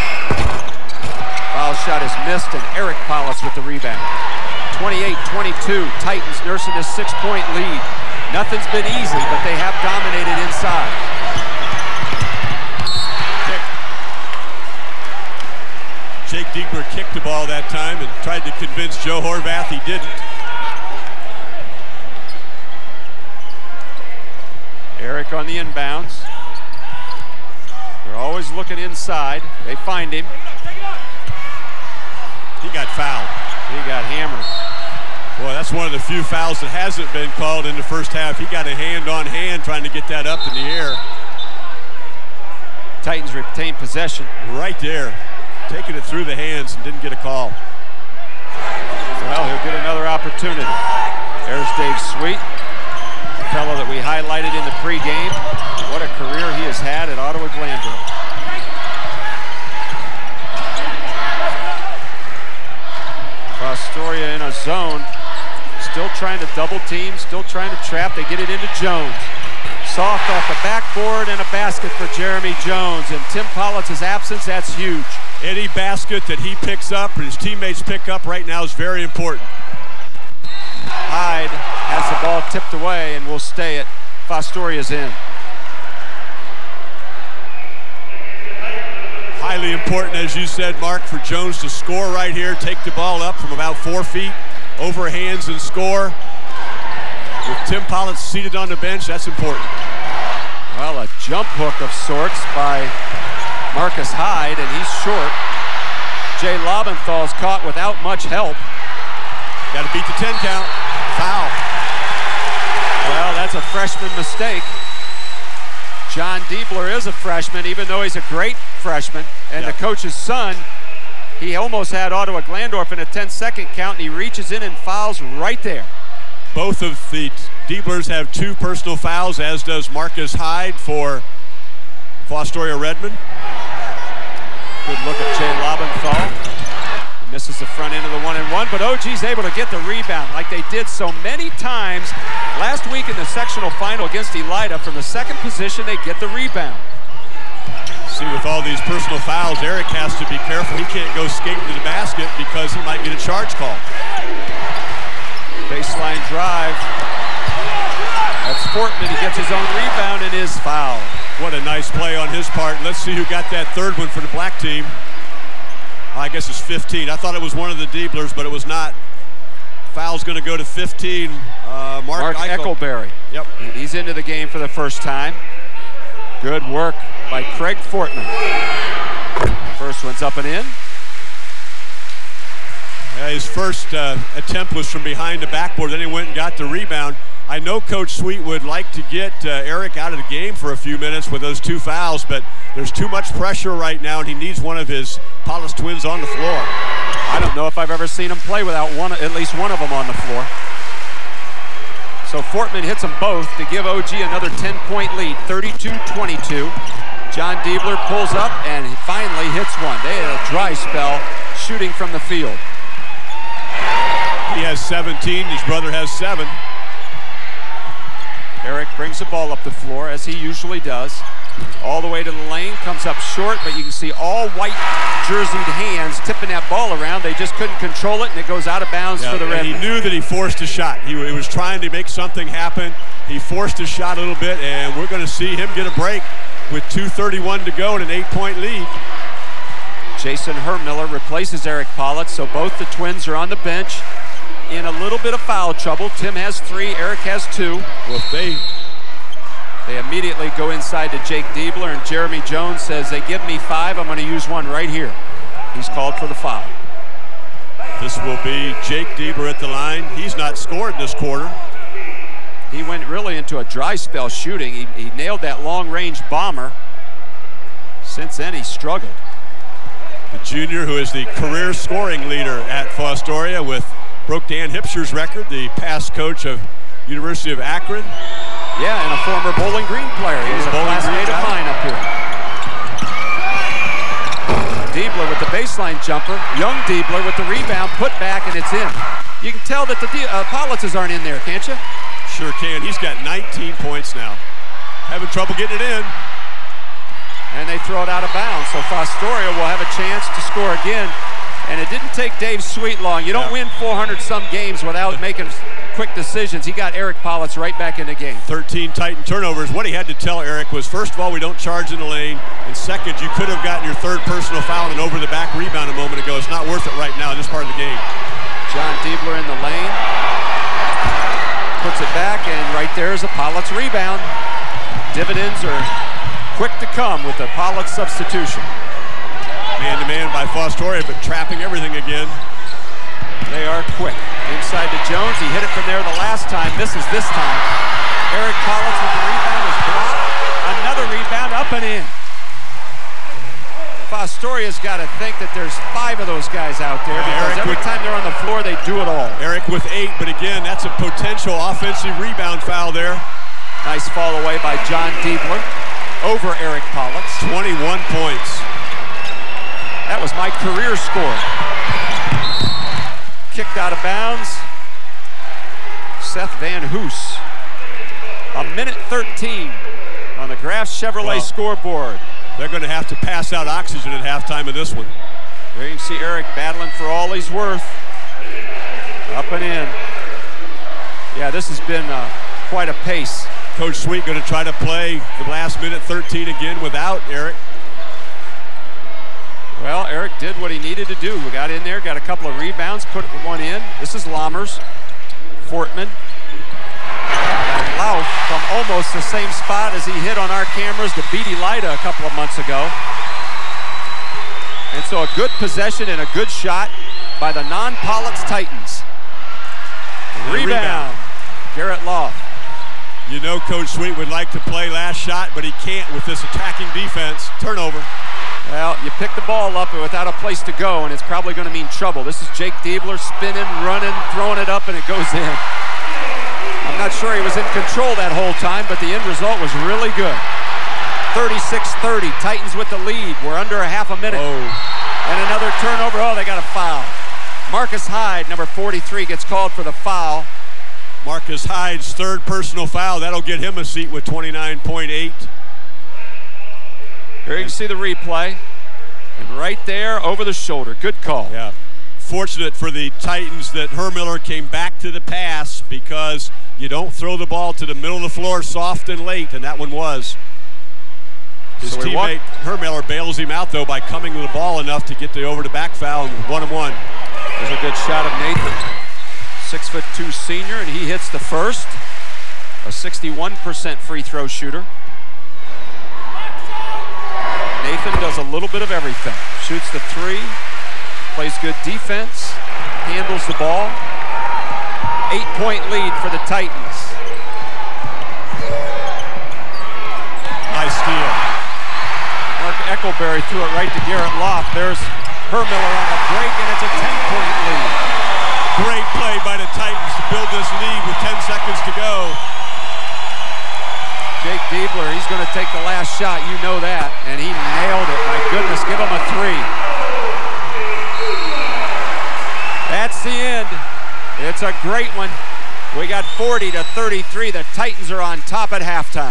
Foul shot is missed, and Eric Pollitt with the rebound. twenty-eight twenty-two, Titans nursing a six-point lead. Nothing's been easy, but they have dominated inside. Jake Diebler kicked the ball that time and tried to convince Joe Horvath he didn't. Eric on the inbounds. They're always looking inside. They find him. He got fouled. He got hammered. Boy, that's one of the few fouls that hasn't been called in the first half. He got a hand-on-hand trying to get that up in the air. Titans retain possession. Right there. Taking it through the hands and didn't get a call. Well, he'll get another opportunity. There's Dave Sweet, a fellow that we highlighted in the pregame. What a career he has had at Ottawa-Glandorf. Fostoria in a zone, still trying to double team, still trying to trap. They get it into Jones. Soft off the backboard and a basket for Jeremy Jones. And Tim Pollitt's absence, that's huge. Any basket that he picks up or his teammates pick up right now is very important. Hyde has the ball tipped away and will stay at Fostoria's end. Highly important, as you said, Mark, for Jones to score right here, take the ball up from about four feet, over hands and score. With Tim Pollitt seated on the bench, that's important. Well, a jump hook of sorts by Marcus Hyde, and he's short. Jay Lobenthal's caught without much help. Got to beat the ten count. Foul. Well, that's a freshman mistake. John Diebler is a freshman, even though he's a great freshman. And yep. The coach's son, he almost had Ottawa-Glandorf in a ten second count, and he reaches in and fouls right there. Both of the Dieblers have two personal fouls, as does Marcus Hyde for Fostoria Redmen. Good look at Jay Lobenthal. He misses the front end of the one and one, but O G's able to get the rebound like they did so many times last week in the sectional final against Elida. From the second position, they get the rebound. See, with all these personal fouls, Eric has to be careful. He can't go skating to the basket because he might get a charge call. Baseline drive. That's Fortman. He gets his own rebound and is fouled. What a nice play on his part. Let's see who got that third one for the black team. I guess it's fifteen. I thought it was one of the Dieblers, but it was not. Foul's going to go to fifteen. Uh, Mark, Mark Eckelberry. Yep. He's into the game for the first time. Good work by Craig Fortman. First one's up and in. Yeah, his first uh, attempt was from behind the backboard, then he went and got the rebound. I know Coach Sweet would like to get uh, Eric out of the game for a few minutes with those two fouls, but there's too much pressure right now, and he needs one of his Paulus twins on the floor. I don't know if I've ever seen him play without one, at least one of them on the floor. So Fortman hits them both to give O G another ten point lead, thirty-two twenty-two. John Diebler pulls up and finally hits one. They had a dry spell shooting from the field. He has seventeen, his brother has seven. Eric brings the ball up the floor, as he usually does. All the way to the lane, comes up short, but you can see all white jerseyed hands tipping that ball around. They just couldn't control it, and it goes out of bounds yeah, for the Redmen. He knew that he forced a shot. He, he was trying to make something happen. He forced a shot a little bit, and we're going to see him get a break with two thirty-one to go and an eight point lead. Jason Hermiller replaces Eric Pollitt, so both the twins are on the bench in a little bit of foul trouble. Tim has three, Eric has two. Well, if they They immediately go inside to Jake Diebler, and Jeremy Jones says, they give me five, I'm going to use one right here. He's called for the foul. This will be Jake Diebler at the line. He's not scored this quarter. He went really into a dry spell shooting. He, he nailed that long-range bomber. Since then, he struggled. The junior, who is the career scoring leader at Fostoria, with broke Dan Hipscher's record, the past coach of University of Akron. Yeah, and a former Bowling Green player. He was a classmate of mine up here. Diebler with the baseline jumper. Young Diebler with the rebound, put back, and it's in. You can tell that the uh, Pollitzes aren't in there, can't you? Sure can. He's got nineteen points now. Having trouble getting it in. And they throw it out of bounds, so Fostoria will have a chance to score again. And it didn't take Dave Sweet long. You don't yeah. win four hundred some games without making quick decisions. He got Eric Pollitt right back in the game. thirteen Titan turnovers. What he had to tell Eric was, first of all, we don't charge in the lane. And second, you could have gotten your third personal foul and over the back rebound a moment ago. It's not worth it right now in this part of the game. John Diebler in the lane. Puts it back, and right there is a Pollitt's rebound. Dividends are quick to come with the Pollitt substitution. Man-to-man by Fostoria, but trapping everything again. They are quick. Inside to Jones. He hit it from there the last time. Misses this time. Eric Pollitt with the rebound is blocked. Another rebound up and in. Fostoria's got to think that there's five of those guys out there, because Eric every with, time they're on the floor, they do it all. Eric with eight, but again, that's a potential offensive rebound foul there. Nice fall away by John Diebler over Eric Pollitt. twenty-one points. That was my career score. Kicked out of bounds. Seth Van Hoos. A minute thirteen on the Graf Chevrolet well, scoreboard. They're going to have to pass out oxygen at halftime of this one. There you can see Eric battling for all he's worth. Up and in. Yeah, this has been uh, quite a pace. Coach Sweet going to try to play the last minute thirteen again without Eric. Well, Eric did what he needed to do. We got in there, got a couple of rebounds, put one in. This is Lammers, Fortman. And Lauf from almost the same spot as he hit on our cameras to Beatty Lida a couple of months ago. And so a good possession and a good shot by the non-Pollock's Titans. Rebound, rebound. Garrett Lauf. You know Coach Sweet would like to play last shot, but he can't with this attacking defense. Turnover. Well, you pick the ball up without a place to go, and it's probably going to mean trouble. This is Jake Diebler spinning, running, throwing it up, and it goes in. I'm not sure he was in control that whole time, but the end result was really good. thirty-six thirty, Titans with the lead. We're under a half a minute. Oh. And another turnover. Oh, they got a foul. Marcus Hyde, number forty-three, gets called for the foul. Marcus Hyde's third personal foul. That'll get him a seat with twenty-nine point eight. Here you can see the replay. And right there, over the shoulder. Good call. Yeah. Fortunate for the Titans that Hermiller came back to the pass, because you don't throw the ball to the middle of the floor soft and late, and that one was. His so teammate Hermiller bails him out, though, by coming to the ball enough to get the over-the-back foul and one and one. There's a good shot of Nathan. Six foot two senior, and he hits the first. A sixty-one percent free throw shooter. Nathan does a little bit of everything. Shoots the three, plays good defense, handles the ball. Eight-point lead for the Titans. Nice steal. Mark Eckelberry threw it right to Garrett Lauf. There's Hermiller on the break, and it's a ten-point lead. Great play by the Titans to build this lead with ten seconds to go. Jake Diebler, he's going to take the last shot, you know that, and he nailed it. My goodness, give him a three. That's the end. It's a great one. We got forty to thirty-three. The Titans are on top at halftime.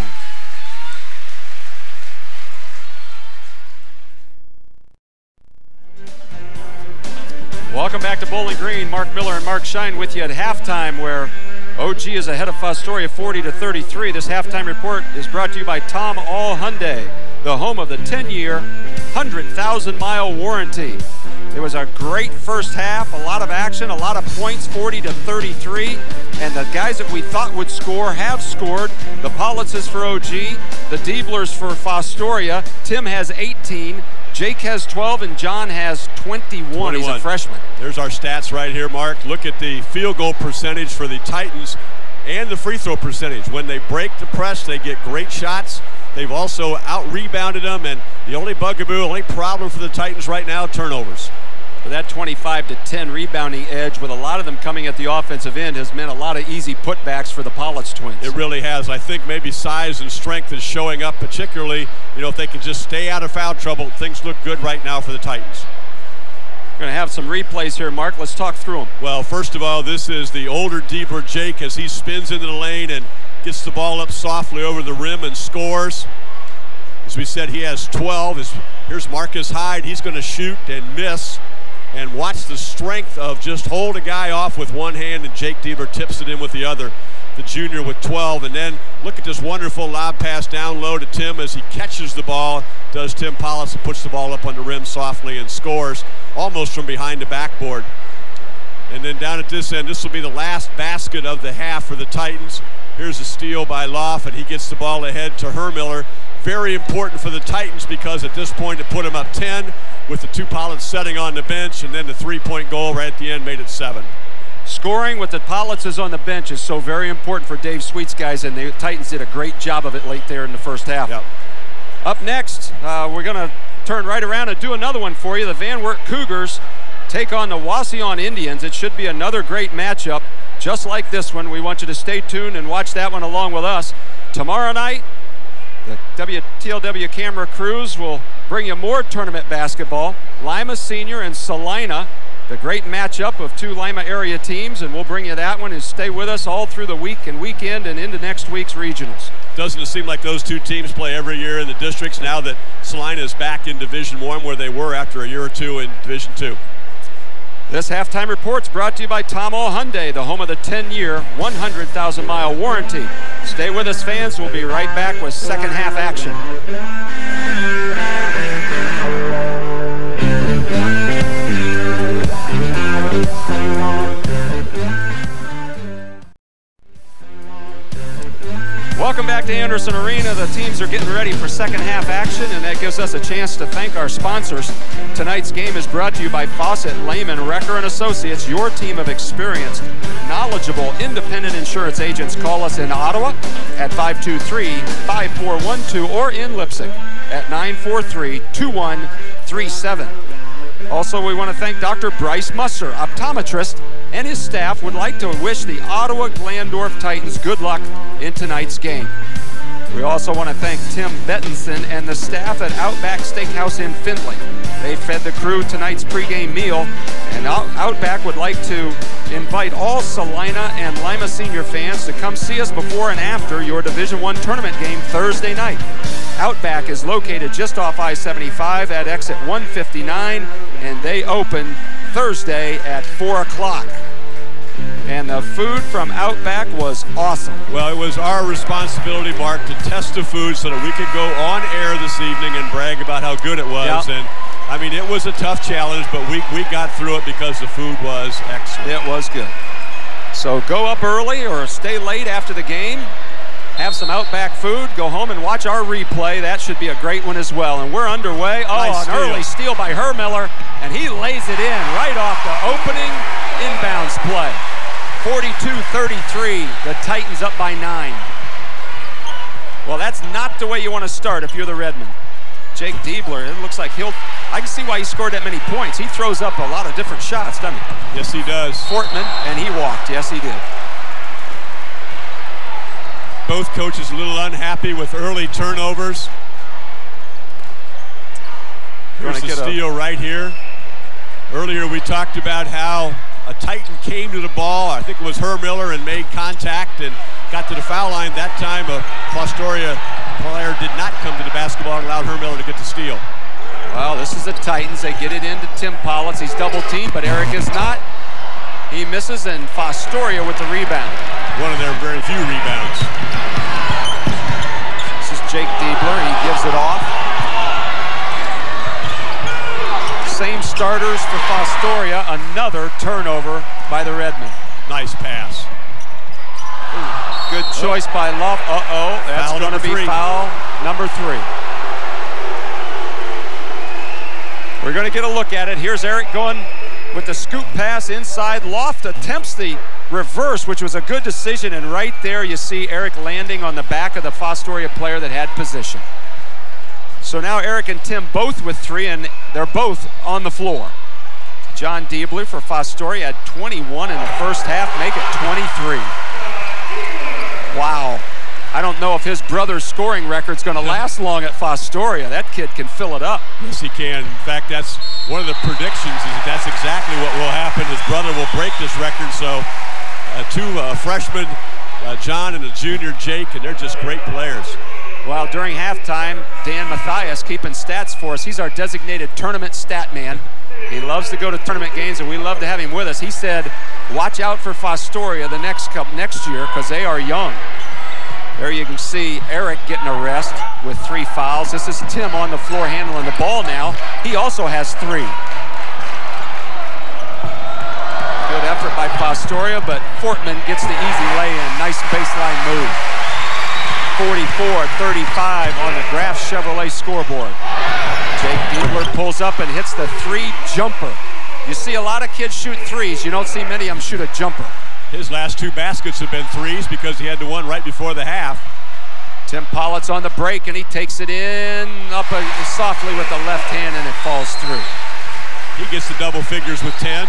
Welcome back to Bowling Green. Mark Miller and Mark Shine with you at halftime, where O G is ahead of Fostoria forty to thirty-three. This halftime report is brought to you by Tom All Hyundai, the home of the ten-year, one hundred thousand mile warranty. It was a great first half, a lot of action, a lot of points, forty to thirty-three, and the guys that we thought would score have scored. The Pollitzes for O G, the Dieblers for Fostoria. Tim has eighteen. Jake has twelve, and John has twenty-one. twenty-one. He's a freshman. There's our stats right here, Mark. Look at the field goal percentage for the Titans and the free throw percentage. When they break the press, they get great shots. They've also out-rebounded them, and the only bugaboo, only problem for the Titans right now, turnovers. But that twenty-five to ten rebounding edge, with a lot of them coming at the offensive end, has meant a lot of easy putbacks for the Pollitz twins. It really has. I think maybe size and strength is showing up, particularly, you know, if they can just stay out of foul trouble. Things look good right now for the Titans. We're going to have some replays here, Mark. Let's talk through them. Well, first of all, this is the older, deeper Jake as he spins into the lane and gets the ball up softly over the rim and scores. As we said, he has twelve. Here's Marcus Hyde. He's going to shoot and miss. And watch the strength of just hold a guy off with one hand, and Jake Diebler tips it in with the other. The junior with twelve. And then look at this wonderful lob pass down low to Tim as he catches the ball. Does Tim Pollitz and puts the ball up on the rim softly and scores almost from behind the backboard. And then down at this end, this will be the last basket of the half for the Titans. Here's a steal by Lauf, and he gets the ball ahead to Hermiller. Very important for the Titans, because at this point it put him up ten with the two Pollitz setting on the bench, and then the three-point goal right at the end made it seven. Scoring with the Pollitzes on the bench is so very important for Dave Sweet's guys, and the Titans did a great job of it late there in the first half. Yep. Up next, uh, we're going to turn right around and do another one for you. The Van Wert Cougars take on the Wauseon Indians. It should be another great matchup, just like this one. We want you to stay tuned and watch that one along with us. Tomorrow night, the W T L W camera crews will bring you more tournament basketball. Lima Senior and Salina, the great matchup of two Lima area teams, and we'll bring you that one, and stay with us all through the week and weekend and into next week's regionals. Doesn't it seem like those two teams play every year in the districts now that Salina is back in Division One, where they were after a year or two in Division Two? This halftime report's brought to you by Tomo Hyundai, the home of the ten-year, one hundred thousand mile warranty. Stay with us, fans. We'll be right back with second half action. Welcome back to Anderson Arena. The teams are getting ready for second half action, and that gives us a chance to thank our sponsors. Tonight's game is brought to you by Fawcett, Lehman, Recker and Associates, your team of experienced, knowledgeable, independent insurance agents. Call us in Ottawa at five two three, five four one two or in Leipzig at nine four three, two one three seven. Also, we want to thank Doctor Bryce Musser, optometrist, and his staff would like to wish the Ottawa-Glandorf Titans good luck in tonight's game. We also want to thank Tim Bettinson and the staff at Outback Steakhouse in Findlay. They fed the crew tonight's pregame meal, and Outback would like to invite all Salina and Lima Senior fans to come see us before and after your Division One tournament game Thursday night. Outback is located just off I seventy-five at exit one fifty-nine, and they open Thursday at four o'clock. And the food from Outback was awesome. Well, it was our responsibility, Mark, to test the food so that we could go on air this evening and brag about how good it was. Yep. And I mean, it was a tough challenge, but we, we got through it because the food was excellent. It was good. So go up early or stay late after the game, have some Outback food, go home and watch our replay. That should be a great one as well. And we're underway. Oh, nice an steal. Early steal by Hermiller, and he lays it in right off the opening inbounds play. forty-two thirty-three, the Titans up by nine. Well, that's not the way you want to start if you're the Redmen. Jake Diebler, it looks like he'll, I can see why he scored that many points. He throws up a lot of different shots, doesn't he? Yes, he does. Fortman, and he walked. Yes, he did. Both coaches a little unhappy with early turnovers. Here's the steal right here. Earlier we talked about how a Titan came to the ball, I think it was Hermiller, and made contact and got to the foul line. That time a Fostoria player did not come to the basketball and allowed Hermiller to get the steal. Well, this is the Titans. They get it into Tim Politz. He's double teamed, but Eric is not. He misses, and Fostoria with the rebound. One of their very few rebounds. This is Jake Diebler. He gives it off. Same starters for Fostoria. Another turnover by the Redmen. Nice pass. Ooh, good choice oh. by Love. Uh-oh, that's going to be three. Foul number three. We're going to get a look at it. Here's Eric going with the scoop pass inside. Loft attempts the reverse, which was a good decision, and right there you see Eric landing on the back of the Fostoria player that had position. So now Eric and Tim both with three, and they're both on the floor. John Diebler for Fostoria had twenty-one in the first half, make it twenty-three. Wow. I don't know if his brother's scoring record's going to last long at Fostoria. That kid can fill it up. Yes, he can. In fact, that's one of the predictions, is that that's exactly what will happen. His brother will break this record. So uh, two uh, freshmen, uh, John and a junior, Jake, and they're just great players. Well, during halftime, Dan Mathias keeping stats for us. He's our designated tournament stat man. He loves to go to tournament games, and we love to have him with us. He said, watch out for Fostoria the next couple, next year, because they are young. There you can see Eric getting a rest with three fouls. This is Tim on the floor handling the ball now. He also has three. Good effort by Fostoria, but Fortman gets the easy lay-in. Nice baseline move. forty-four thirty-five on the Graf Chevrolet scoreboard. Jake Diebler pulls up and hits the three jumper. You see a lot of kids shoot threes. You don't see many of them shoot a jumper. His last two baskets have been threes because he had the one right before the half. Tim Politz on the break, and he takes it in up uh, softly with the left hand, and it falls through. He gets the double figures with ten.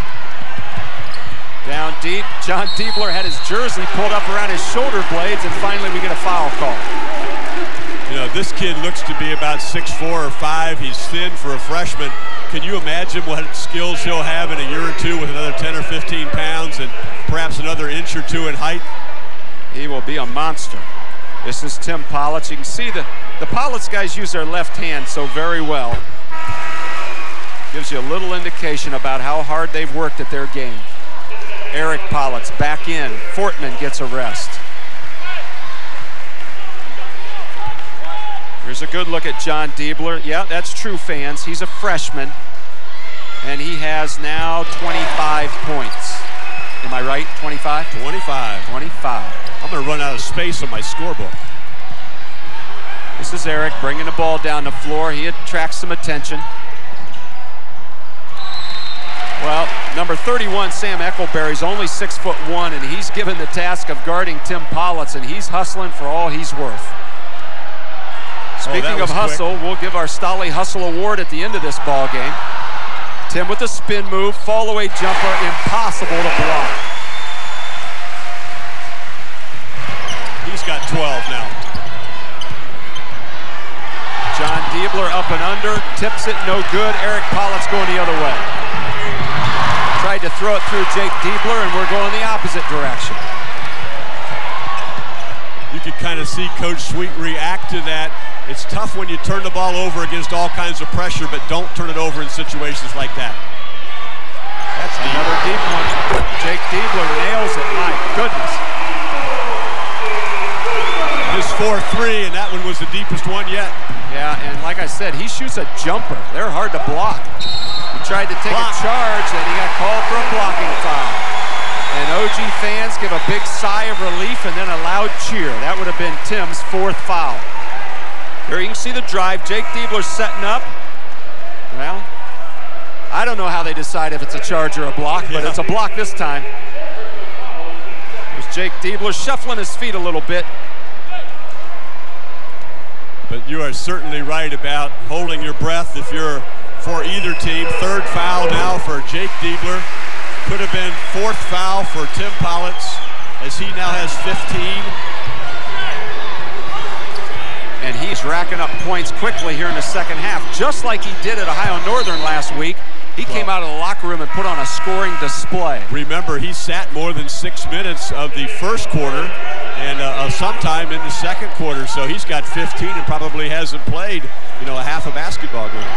Down deep, John Diebler had his jersey pulled up around his shoulder blades, and finally we get a foul call. You know, this kid looks to be about six four or five. He's thin for a freshman. Can you imagine what skills he'll have in a year or two with another ten or fifteen pounds and perhaps another inch or two in height? He will be a monster. This is Tim Politz. You can see the, the Politz guys use their left hand so very well. Gives you a little indication about how hard they've worked at their game. Eric Pollock's back in. Fortman gets a rest. Here's a good look at John Diebler. Yeah, that's true, fans. He's a freshman, and he has now twenty-five points. Am I right? twenty-five? twenty-five. twenty-five. I'm going to run out of space on my scorebook. This is Eric bringing the ball down the floor. He attracts some attention. Well, number thirty-one, Sam Eckelberry's only six foot one, and he's given the task of guarding Tim Politz, and he's hustling for all he's worth. Speaking oh, of hustle, quick. We'll give our Stolly Hustle Award at the end of this ball game. Tim with the spin move, fall away jumper, impossible to block. He's got twelve now. John Diebler up and under, tips it, no good. Eric Pollitt's going the other way. Tried to throw it through Jake Diebler, and we're going the opposite direction. You could kind of see Coach Sweet react to that. It's tough when you turn the ball over against all kinds of pressure, but don't turn it over in situations like that. That's another deep one. Jake Diebler nails it. My goodness. Just four three, and that one was the deepest one yet. Yeah, and like I said, he shoots a jumper. They're hard to block. He tried to take Block. a charge, and he got called for a blocking foul. And O G fans give a big sigh of relief and then a loud cheer. That would have been Tim's fourth foul. Here you can see the drive. Jake Diebler setting up. Well, I don't know how they decide if it's a charge or a block, but yeah. It's a block this time. There's Jake Diebler shuffling his feet a little bit. But you are certainly right about holding your breath if you're for either team. Third foul now for Jake Diebler. Could have been fourth foul for Tim Politz, as he now has fifteen. And he's racking up points quickly here in the second half, just like he did at Ohio Northern last week. He well, came out of the locker room and put on a scoring display. Remember, he sat more than six minutes of the first quarter and uh, uh, sometime in the second quarter, so he's got fifteen and probably hasn't played, you know, a half a basketball game.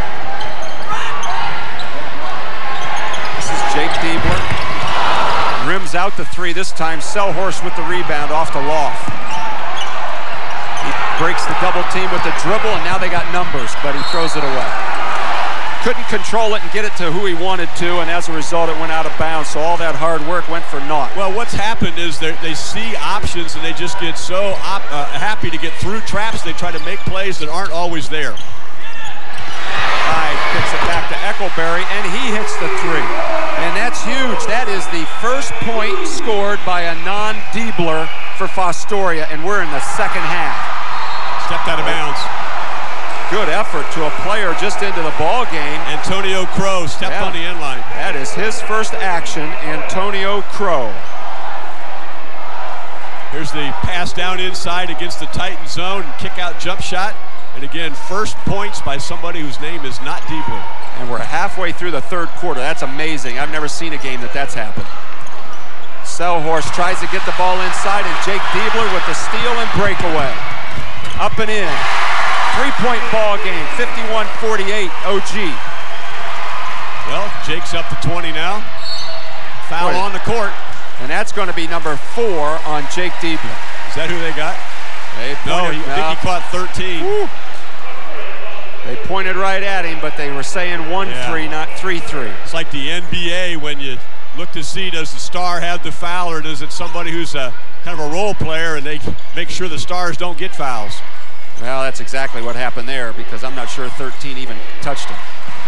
This is Jake Diebler. Rims out the three this time. Selhorst with the rebound off the loft. He breaks the double team with the dribble, and now they got numbers, but he throws it away. Couldn't control it and get it to who he wanted to, and as a result, it went out of bounds, so all that hard work went for naught. Well, what's happened is they see options, and they just get so op uh, happy to get through traps, they try to make plays that aren't always there. Hyde kicks it back to Eckelberry, and he hits the three. And that's huge. That is the first point scored by a non-Diebler for Fostoria, and we're in the second half. Stepped out of bounds. Good effort to a player just into the ball game. Antonio Crow stepped yeah. on the end line. That is his first action, Antonio Crow. Here's the pass down inside against the Titan zone, kick out jump shot. And again, first points by somebody whose name is not Diebler. And we're halfway through the third quarter. That's amazing. I've never seen a game that that's happened. Selhorst tries to get the ball inside, and Jake Diebler with the steal and breakaway. Up and in. Three-point ball game, fifty-one forty-eight, O G. Well, Jake's up to twenty now. Foul on the court. And that's going to be number four on Jake Diebler. Is that who they got? They pointed, no, he, I think he caught thirteen. Woo. They pointed right at him, but they were saying one three, yeah. not three three. It's like the N B A when you look to see, does the star have the foul, or does it somebody who's a kind of a role player, and they make sure the stars don't get fouls? Well, that's exactly what happened there, because I'm not sure thirteen even touched him.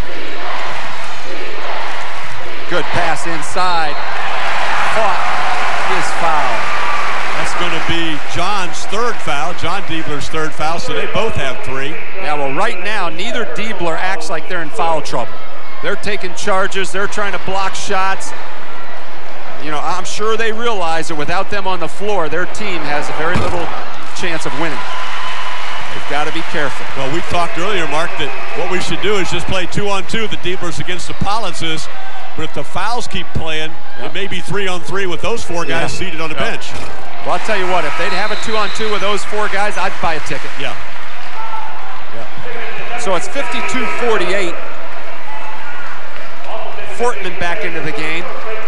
Good pass inside. Fought his foul. That's going to be John's third foul, John Diebler's third foul, so they both have three. Yeah, well, right now, neither Diebler acts like they're in foul trouble. They're taking charges. They're trying to block shots. You know, I'm sure they realize that without them on the floor, their team has a very little chance of winning. They've got to be careful. Well, we talked earlier, Mark, that what we should do is just play two on two, the Dieblers against the Pollitzes. But if the fouls keep playing, yep. it may be three on three with those four guys yeah. seated on the yep. bench. Well, I'll tell you what, if they'd have a two on two with those four guys, I'd buy a ticket. Yeah. yeah. So it's fifty-two forty-eight. Fortman back into the game.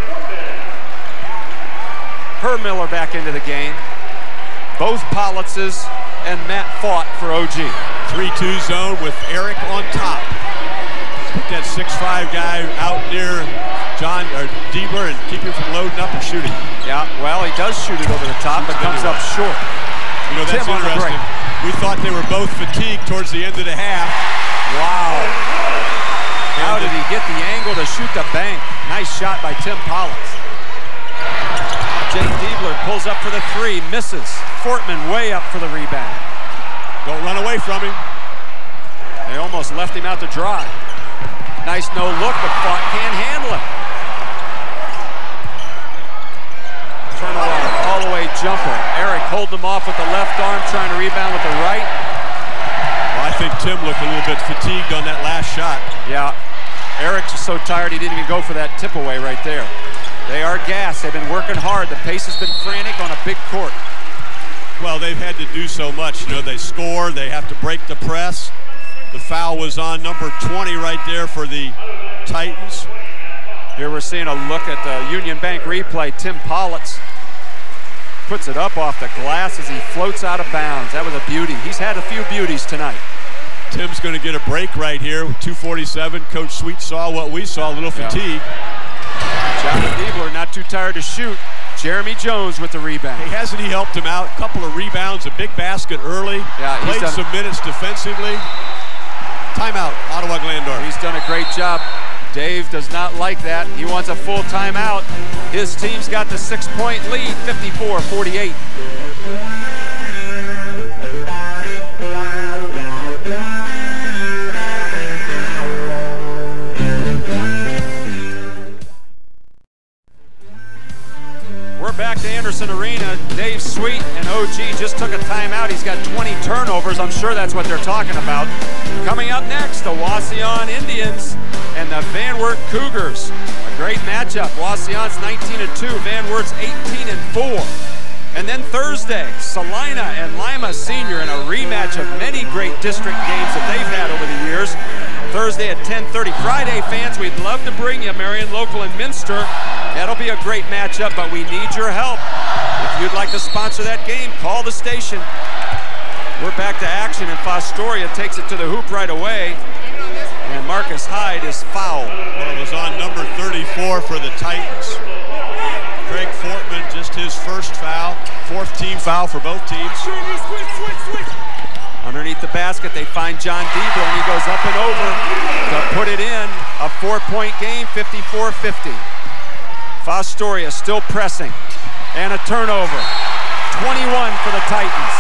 Hermiller back into the game. Both Politzes and Matt fought for O G. three two zone with Eric on top. Put that six five guy out near John or Diebler and keep him from loading up and shooting. Yeah, well, he does shoot it over the top, but comes up short. You know, that's Tim interesting. We thought they were both fatigued towards the end of the half. Wow. How did he get the angle to shoot the bank? Nice shot by Tim Politz. Jake Diebler pulls up for the three, misses. Fortman way up for the rebound. Don't run away from him. They almost left him out to dry. Nice no look, but Font can't handle it. Turnover, all the way jumper. Eric hold him off with the left arm, trying to rebound with the right. Well, I think Tim looked a little bit fatigued on that last shot. Yeah, Eric's just so tired he didn't even go for that tip away right there. They are gassed. They've been working hard. The pace has been frantic on a big court. Well, they've had to do so much. You know, they score, they have to break the press. The foul was on number twenty right there for the Titans. Here we're seeing a look at the Union Bank replay. Tim Politz puts it up off the glass as he floats out of bounds. That was a beauty. He's had a few beauties tonight. Tim's going to get a break right here with two forty-seven. Coach Sweet saw what we saw, a little fatigue. Yeah. Johnny Diebler not too tired to shoot. Jeremy Jones with the rebound. Hey, hasn't he helped him out? A couple of rebounds, a big basket early. Yeah, he's played done some minutes defensively. Timeout, Ottawa-Glandorf. He's done a great job. Dave does not like that. He wants a full timeout. His team's got the six-point lead, fifty-four forty-eight. We're back to Anderson Arena. Dave Sweet and O G just took a timeout. He's got twenty turnovers. I'm sure that's what they're talking about. Coming up next, the Wauseon Indians and the Van Wert Cougars. A great matchup. Wauseon's nineteen and two, Van Wert's eighteen and four. And then Thursday, Salina and Lima Senior in a rematch of many great district games that they've had over the years. Thursday at ten thirty. Friday, fans, we'd love to bring you Marion Local and Minster. That'll be a great matchup, but we need your help. If you'd like to sponsor that game, call the station. We're back to action, and Fostoria takes it to the hoop right away. And Marcus Hyde is fouled. Well, it was on number thirty-four for the Titans. Craig Fortman, just his first foul. Fourth team foul for both teams. Underneath the basket, they find John Diebler, and he goes up and over to put it in. A four-point game, fifty-four fifty. Fostoria still pressing. And a turnover. twenty-one for the Titans.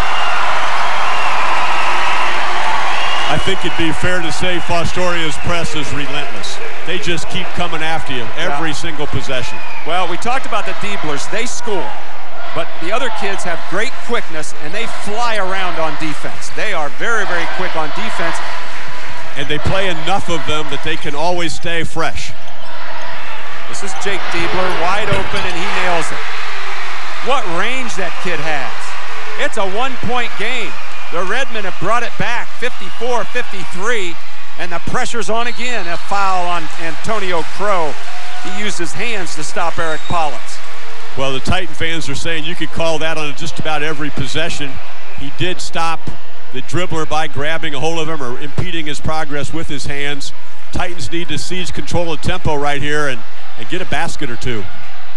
I think it'd be fair to say Fostoria's press is relentless. They just keep coming after you every yeah. single possession. Well, we talked about the Dieblers. They score. But the other kids have great quickness, and they fly around on defense. They are very, very quick on defense. And they play enough of them that they can always stay fresh. This is Jake Diebler, wide open, and he nails it. What range that kid has. It's a one-point game. The Redmen have brought it back, fifty-four fifty-three, and the pressure's on again. A foul on Antonio Crow. He used his hands to stop Eric Politz. Well, the Titan fans are saying you could call that on just about every possession. He did stop the dribbler by grabbing a hold of him or impeding his progress with his hands. Titans need to seize control of tempo right here and, and get a basket or two.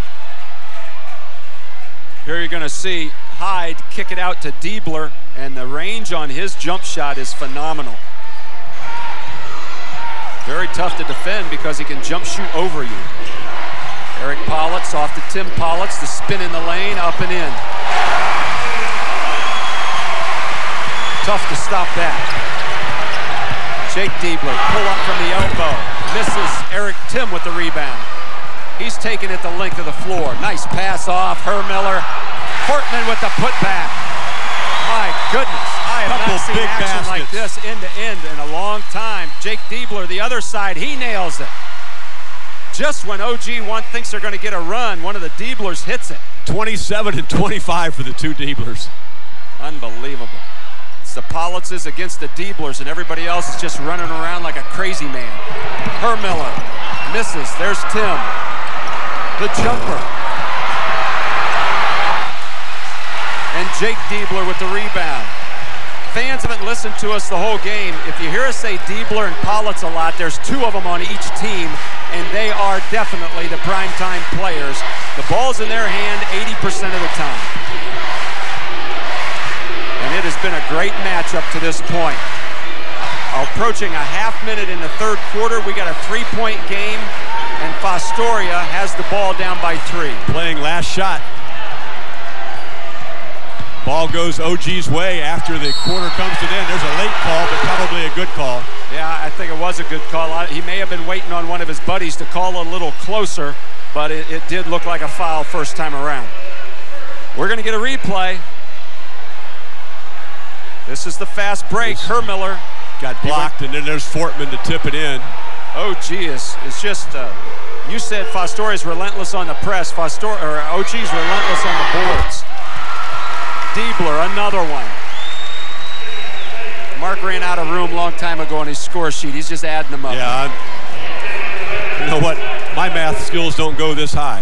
Here you're going to see Hyde kick it out to Diebler, and the range on his jump shot is phenomenal. Very tough to defend because he can jump shoot over you. Eric Politz off to Tim Politz, the spin in the lane, up and in. Tough to stop that. Jake Diebler, pull up from the elbow. Misses Eric Tim with the rebound. He's taking it the length of the floor. Nice pass off, Hermiller. Portman with the putback. My goodness, I have Couple not seen big action baskets. like this end to end in a long time. Jake Diebler, the other side, he nails it. Just when O G one thinks they're going to get a run, one of the Dieblers hits it. twenty-seven and twenty-five for the two Dieblers. Unbelievable. It's the Politzes against the Dieblers, and everybody else is just running around like a crazy man. Hermiller misses. There's Tim. The jumper. And Jake Diebler with the rebound. Fans haven't listened to us the whole game. If you hear us say Diebler and Politz a lot, there's two of them on each team, and they are definitely the primetime players. The ball's in their hand eighty percent of the time. And it has been a great matchup to this point. Approaching a half minute in the third quarter, we got a three-point game, and Fostoria has the ball down by three. Playing last shot. Ball goes O G's way after the quarter comes to an end. There's a late call, but probably a good call. Yeah, I think it was a good call. He may have been waiting on one of his buddies to call a little closer, but it, it did look like a foul first time around. We're going to get a replay. This is the fast break. Hermiller got blocked, and then there's Fortman to tip it in. O G is, is just, uh, you said Fostoria is relentless on the press. Fostor or O G's relentless on the boards. Diebler, another one. Mark ran out of room a long time ago on his score sheet. He's just adding them up. Yeah, I'm, you know what? My math skills don't go this high.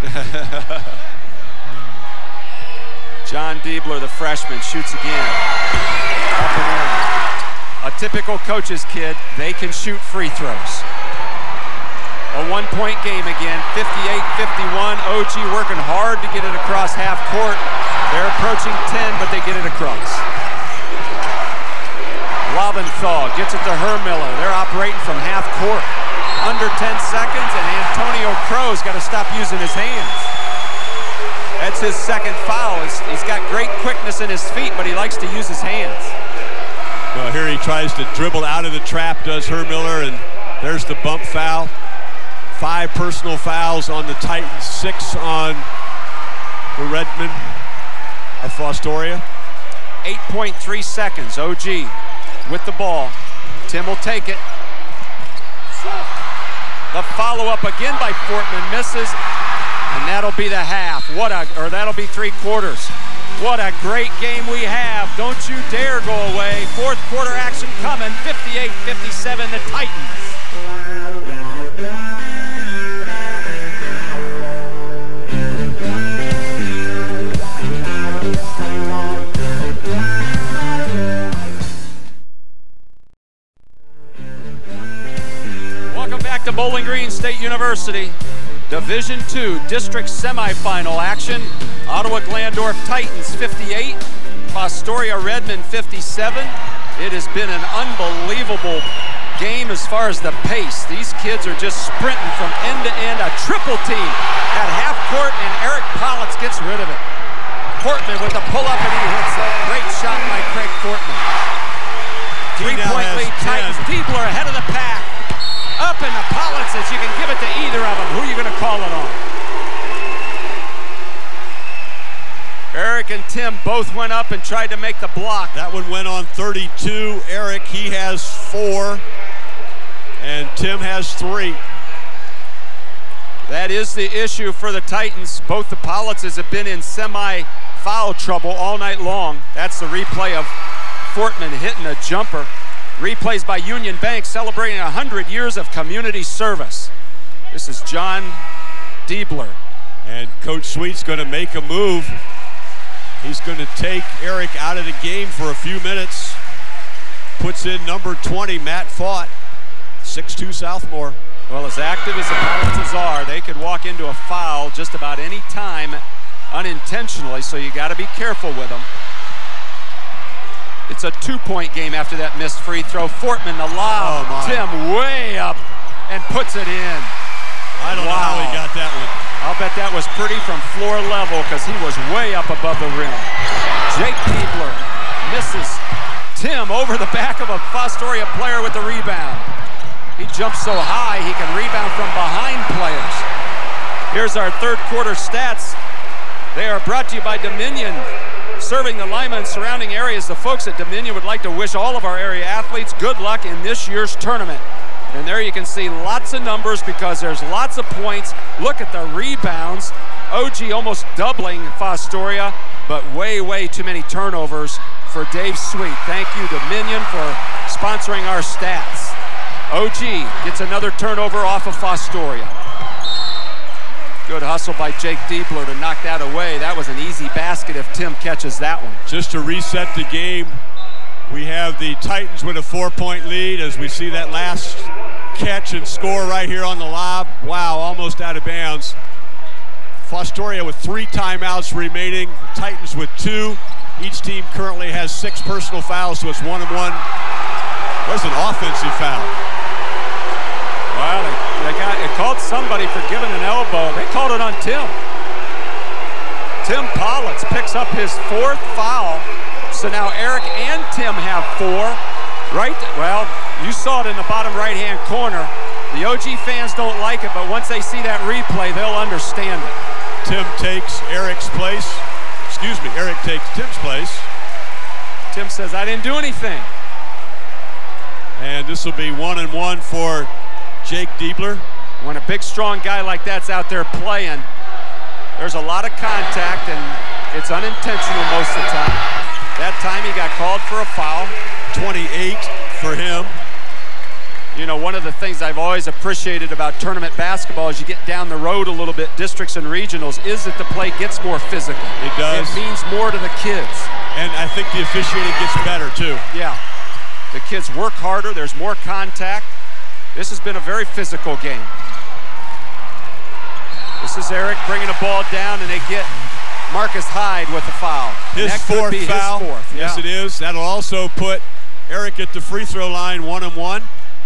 John Diebler, the freshman, shoots again. Up and in. A typical coach's kid, they can shoot free throws. A one-point game again, fifty-eight fifty-one. O G working hard to get it across half court. They're approaching ten, but they get it across. Lobenthal gets it to Hermiller. They're operating from half court. Under ten seconds, and Antonio Crow's got to stop using his hands. That's his second foul. He's, he's got great quickness in his feet, but he likes to use his hands. Well, here he tries to dribble out of the trap, does Hermiller, and there's the bump foul. Five personal fouls on the Titans, six on the Redmen of Fostoria. eight point three seconds, O G with the ball. Tim will take it. The follow-up again by Fortman misses, and that'll be the half. What a, or that'll be three quarters. What a great game we have. Don't you dare go away. Fourth quarter action coming, fifty-eight fifty-seven, the Titans. Welcome back to Bowling Green State University. Division two district semifinal action. Ottawa-Glandorf Titans fifty-eight, Fostoria Redmen fifty-seven. It has been an unbelievable game as far as the pace. These kids are just sprinting from end to end. A triple team at half court, and Eric Politz gets rid of it. Fortman with a pull-up, and he hits it. Great shot by Craig Fortman. Three-point lead Titans. Diebler ahead of the pack. Up in the Politzes. You can give it to either of them. Who are you going to call it on? Eric and Tim both went up and tried to make the block. That one went on thirty-two. Eric, he has four, and Tim has three. That is the issue for the Titans. Both the Politzes have been in semi-foul trouble all night long. That's the replay of Fortman hitting a jumper. Replays by Union Bank celebrating one hundred years of community service. This is John Diebler. And Coach Sweet's going to make a move. He's going to take Eric out of the game for a few minutes. Puts in number twenty, Matt Fought, six two sophomore. Well, as active as the Politzes are, they could walk into a foul just about any time unintentionally, so you got to be careful with them. It's a two-point game after that missed free throw. Fortman, the lob. Oh, Tim way up and puts it in. I don't wow. know how he got that one. I'll bet that was pretty from floor level because he was way up above the rim. Jake Diebler misses. Tim over the back of a Fostoria player with the rebound. He jumps so high he can rebound from behind players. Here's our third quarter stats. They are brought to you by Dominion. Serving the Lima and surrounding areas, the folks at Dominion would like to wish all of our area athletes good luck in this year's tournament. And there you can see lots of numbers because there's lots of points. Look at the rebounds. O G almost doubling Fostoria. but way, way too many turnovers for Dave Sweet. Thank you, Dominion, for sponsoring our stats. O G gets another turnover off of Fostoria. Good hustle by Jake Diebler to knock that away. That was an easy basket if Tim catches that one. Just to reset the game, we have the Titans with a four-point lead as we see that last catch and score right here on the lob. Wow, almost out of bounds. Fostoria with three timeouts remaining, the Titans with two. Each team currently has six personal fouls, so it's one and one. There's an offensive foul. Well, they, they, got, they called somebody for giving an elbow. They called it on Tim. Tim Politz picks up his fourth foul. So now Eric and Tim have four. Right, well, you saw it in the bottom right-hand corner. The O G fans don't like it, but once they see that replay, they'll understand it. Tim takes Eric's place. Excuse me, Eric takes Tim's place. Tim says, I didn't do anything. And this will be one and one for Jake Diebler. When a big, strong guy like that's out there playing, there's a lot of contact, and it's unintentional most of the time. That time he got called for a foul. twenty-eight for him. You know, one of the things I've always appreciated about tournament basketball as you get down the road a little bit, districts and regionals, is that the play gets more physical. It does. It means more to the kids. And I think the officiating gets better, too. Yeah. The kids work harder. There's more contact. This has been a very physical game. This is Eric bringing the ball down, and they get Marcus Hyde with the foul. His fourth foul. His fourth. Yes, yeah. it is. That'll also put Eric at the free throw line, one and one.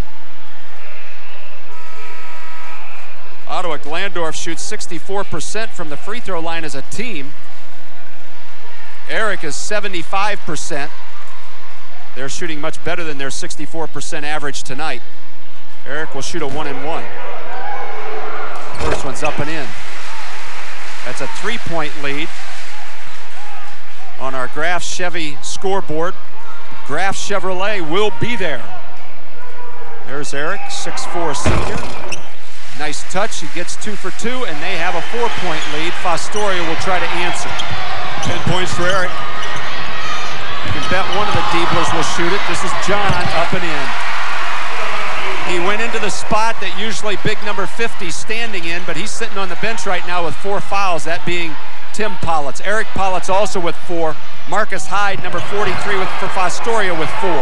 Ottawa-Glandorf shoots sixty-four percent from the free throw line as a team. Eric is seventy-five percent. They're shooting much better than their sixty-four percent average tonight. Eric will shoot a one and one. First one's up and in. That's a three-point lead on our Graf Chevy scoreboard. Graf Chevrolet will be there. There's Eric, six four senior. Nice touch, he gets two for two, and they have a four-point lead. Fostoria will try to answer. Ten points for Eric. You can bet one of the Dieblers will shoot it. This is John up and in. He went into the spot that usually big number fifty standing in, but he's sitting on the bench right now with four fouls, that being Tim Politz. Eric Politz also with four. Marcus Hyde, number forty-three with, for Fostoria with four.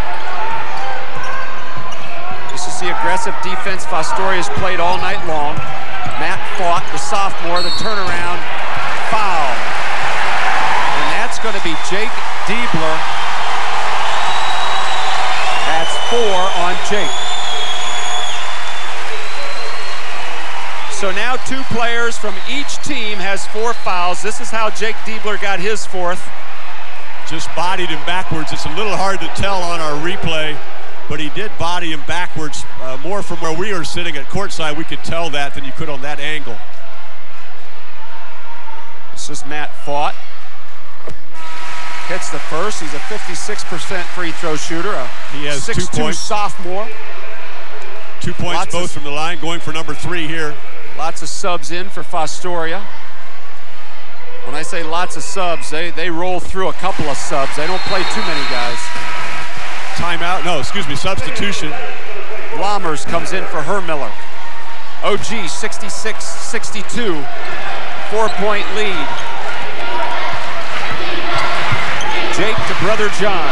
This is the aggressive defense Fostoria's played all night long. Matt Fought, the sophomore, the turnaround foul. And that's going to be Jake Diebler. That's four on Jake. So now two players from each team has four fouls. This is how Jake Diebler got his fourth. Just bodied him backwards. It's a little hard to tell on our replay, but he did body him backwards. Uh, more from where we are sitting at courtside, we could tell that than you could on that angle. This is Matt Fought. Hits the first. He's a fifty-six percent free throw shooter. A he has two points. Sophomore. Two points Lots both from the line, going for number three here. Lots of subs in for Fostoria. When I say lots of subs, they, they roll through a couple of subs. They don't play too many guys. Timeout, no, excuse me, substitution. Lammers comes in for Hermiller. O G, sixty-six sixty-two, four-point lead. Jake to brother John.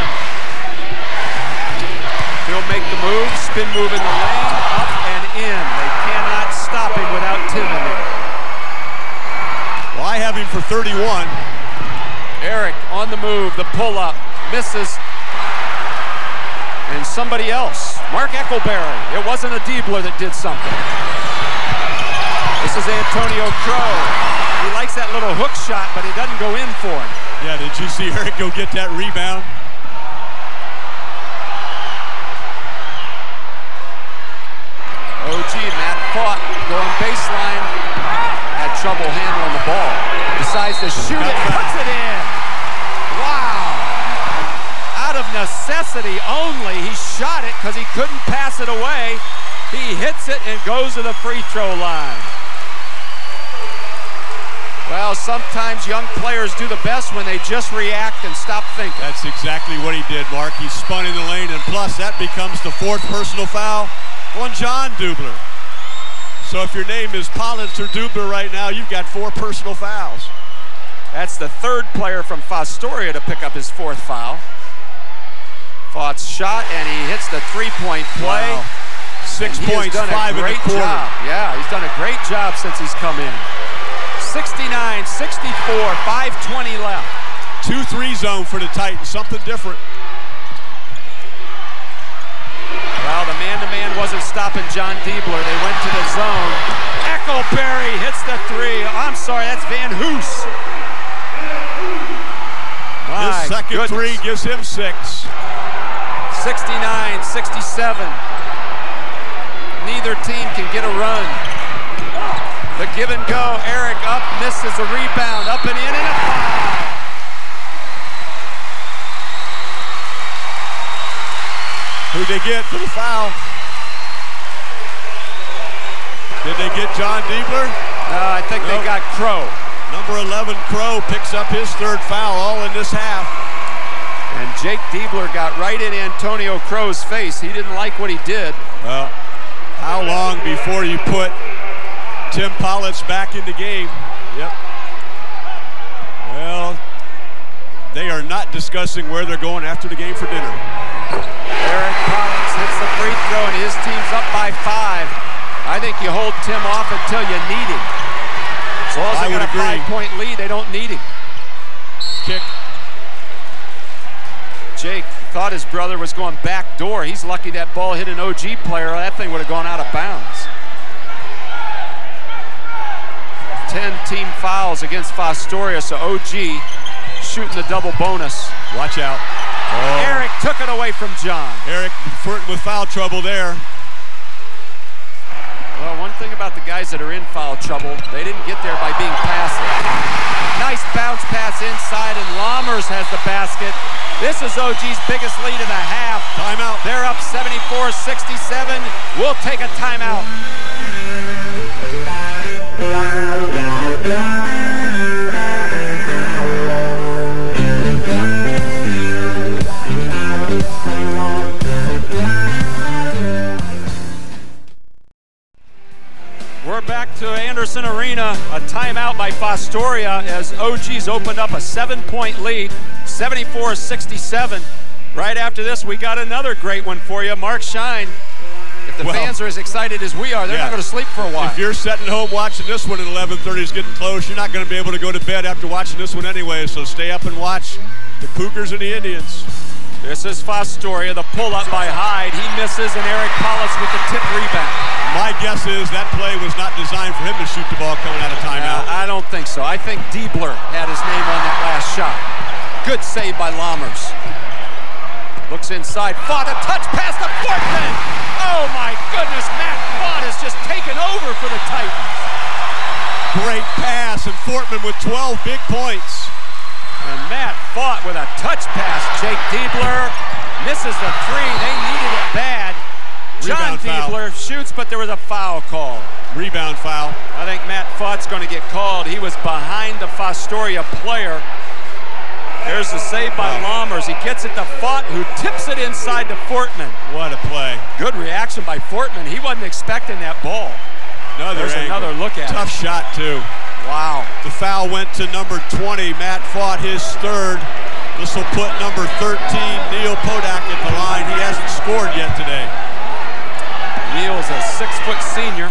He'll make the move, spin move in the lane, up and in. They cannot stop him without Tim in there. Well, I have him for thirty-one. Eric on the move, the pull-up, misses. And somebody else, Mark Eckelberry. It wasn't a Diebler that did something. This is Antonio Crow. He likes that little hook shot, but he doesn't go in for him. Yeah, did you see Eric go get that rebound? O G, Matt Fought going baseline. Had trouble handling the ball. Decides to shoot it, puts it in. Wow. Out of necessity only, he shot it because he couldn't pass it away. He hits it and goes to the free throw line. Well, sometimes young players do the best when they just react and stop thinking. That's exactly what he did, Mark. He spun in the lane, and plus that becomes the fourth personal foul on John Dubler. So if your name is Pollitz or Dubler right now, you've got four personal fouls. That's the third player from Fostoria to pick up his fourth foul. Fought's shot, and he hits the three-point play. Wow. Six and points, five in a quarter. Job. Yeah, he's done a great job since he's come in. sixty-nine sixty-four, five twenty left. two three zone for the Titans, something different. Well, the man-to-man wasn't stopping John Diebler. They went to the zone. Echoberry hits the three. I'm sorry, that's Van Hoos. My His second goodness. three gives him six. sixty-nine sixty-seven. Neither team can get a run. The give and go. Eric up, misses a rebound. Up and in, and a foul. Who'd they get for the foul? Did they get John Diebler? No, I think nope. They got Crow. Number eleven, Crow, picks up his third foul, all in this half. And Jake Diebler got right in Antonio Crow's face. He didn't like what he did. Well, how long before you put Tim Pollitz back in the game? Yep. Well, they are not discussing where they're going after the game for dinner. Eric Pollitz hits the free throw, and his team's up by five. I think you hold Tim off until you need him. As long as they got a five-point lead, they don't need him. Kick. Jake thought his brother was going back door. He's lucky that ball hit an O G player. That thing would have gone out of bounds. ten team fouls against Fostoria, so O G shooting the double bonus. Watch out. Oh. Eric took it away from John. Eric flirting with foul trouble there. Well, one thing about the guys that are in foul trouble, they didn't get there by being passive. Nice bounce pass inside, and Lammers has the basket. This is O G's biggest lead of the half. Timeout. They're up seventy-four sixty-seven. We'll take a timeout. We're back to Anderson Arena. A timeout by Fostoria as O G's opened up a seven-point lead, seventy-four sixty-seven. Right after this, we got another great one for you. Mark Shine. If the well, fans are as excited as we are, they're yeah. not going to sleep for a while. If you're sitting home watching this one at eleven thirty, it's getting close, you're not going to be able to go to bed after watching this one anyway, so stay up and watch the Cougars and the Indians. This is Fostoria, the pull-up by Hyde. He misses, and Eric Pollitz with the tip rebound. My guess is that play was not designed for him to shoot the ball coming out of timeout. Uh, I don't think so. I think Diebler had his name on that last shot. Good save by Lammers. Looks inside. Fought a touch pass to Fortman. Oh my goodness, Matt Fought has just taken over for the Titans. Great pass, and Fortman with twelve big points. And Matt Fought with a touch pass. Jake Diebler misses the three. They needed it bad. John Diebler shoots, but there was a foul call. Rebound foul. I think Matt Fought's going to get called. He was behind the Fostoria player. There's the save by wow. Lammers. He gets it to Fought, who tips it inside to Fortman. What a play. Good reaction by Fortman. He wasn't expecting that ball. Another There's angle. another look at Tough it. shot, too. Wow. The foul went to number twenty. Matt Fought, his third. This will put number thirteen, Neil Podak, at the line. He hasn't scored yet today. Neil's a six-foot senior.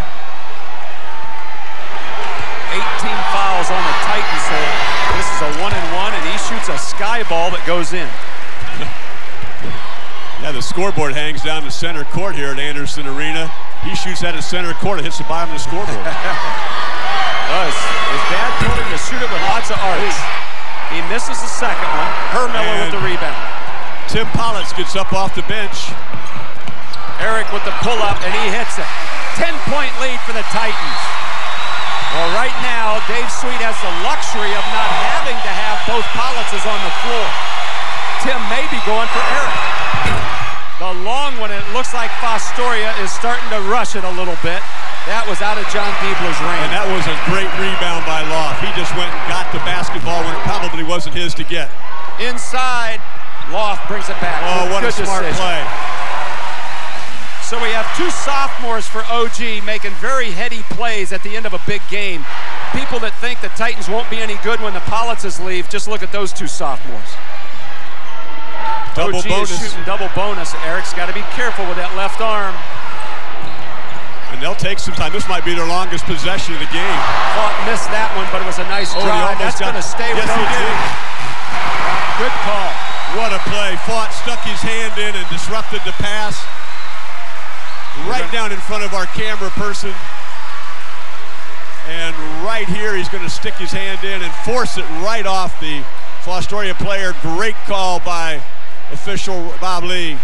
eighteen fouls on the Titans, so this is a one and one, and he shoots a sky ball that goes in. Yeah, the scoreboard hangs down the center court here at Anderson Arena. He shoots at the center court and hits the bottom of the scoreboard. Well, his, his dad told him to shoot it with lots of arts. He misses the second one. Hermiller with the rebound. Tim Pollitz gets up off the bench. Eric with the pull-up, and he hits it. ten-point lead for the Titans. Well, right now, Dave Sweet has the luxury of not having to have both Pollitzes on the floor. Tim may be going for Eric. The long one, it looks like Fostoria is starting to rush it a little bit. That was out of John Diebler's range. And that was a great rebound by Loft. He just went and got the basketball when it probably wasn't his to get. Inside, Loft brings it back. Oh, what a smart play. So we have two sophomores for O G making very heady plays at the end of a big game. People that think the Titans won't be any good when the Politzes leave, just look at those two sophomores. Double O G bonus. is shooting double bonus. Eric's got to be careful with that left arm. And they'll take some time. This might be their longest possession of the game. Fought missed that one, but it was a nice oh, drive. That's going to stay with yes, O G. Good call. What a play. Fought, stuck his hand in and disrupted the pass. Right down in front of our camera person. And right here, he's going to stick his hand in and force it right off the Fostoria player. Great call by official Bob Lee.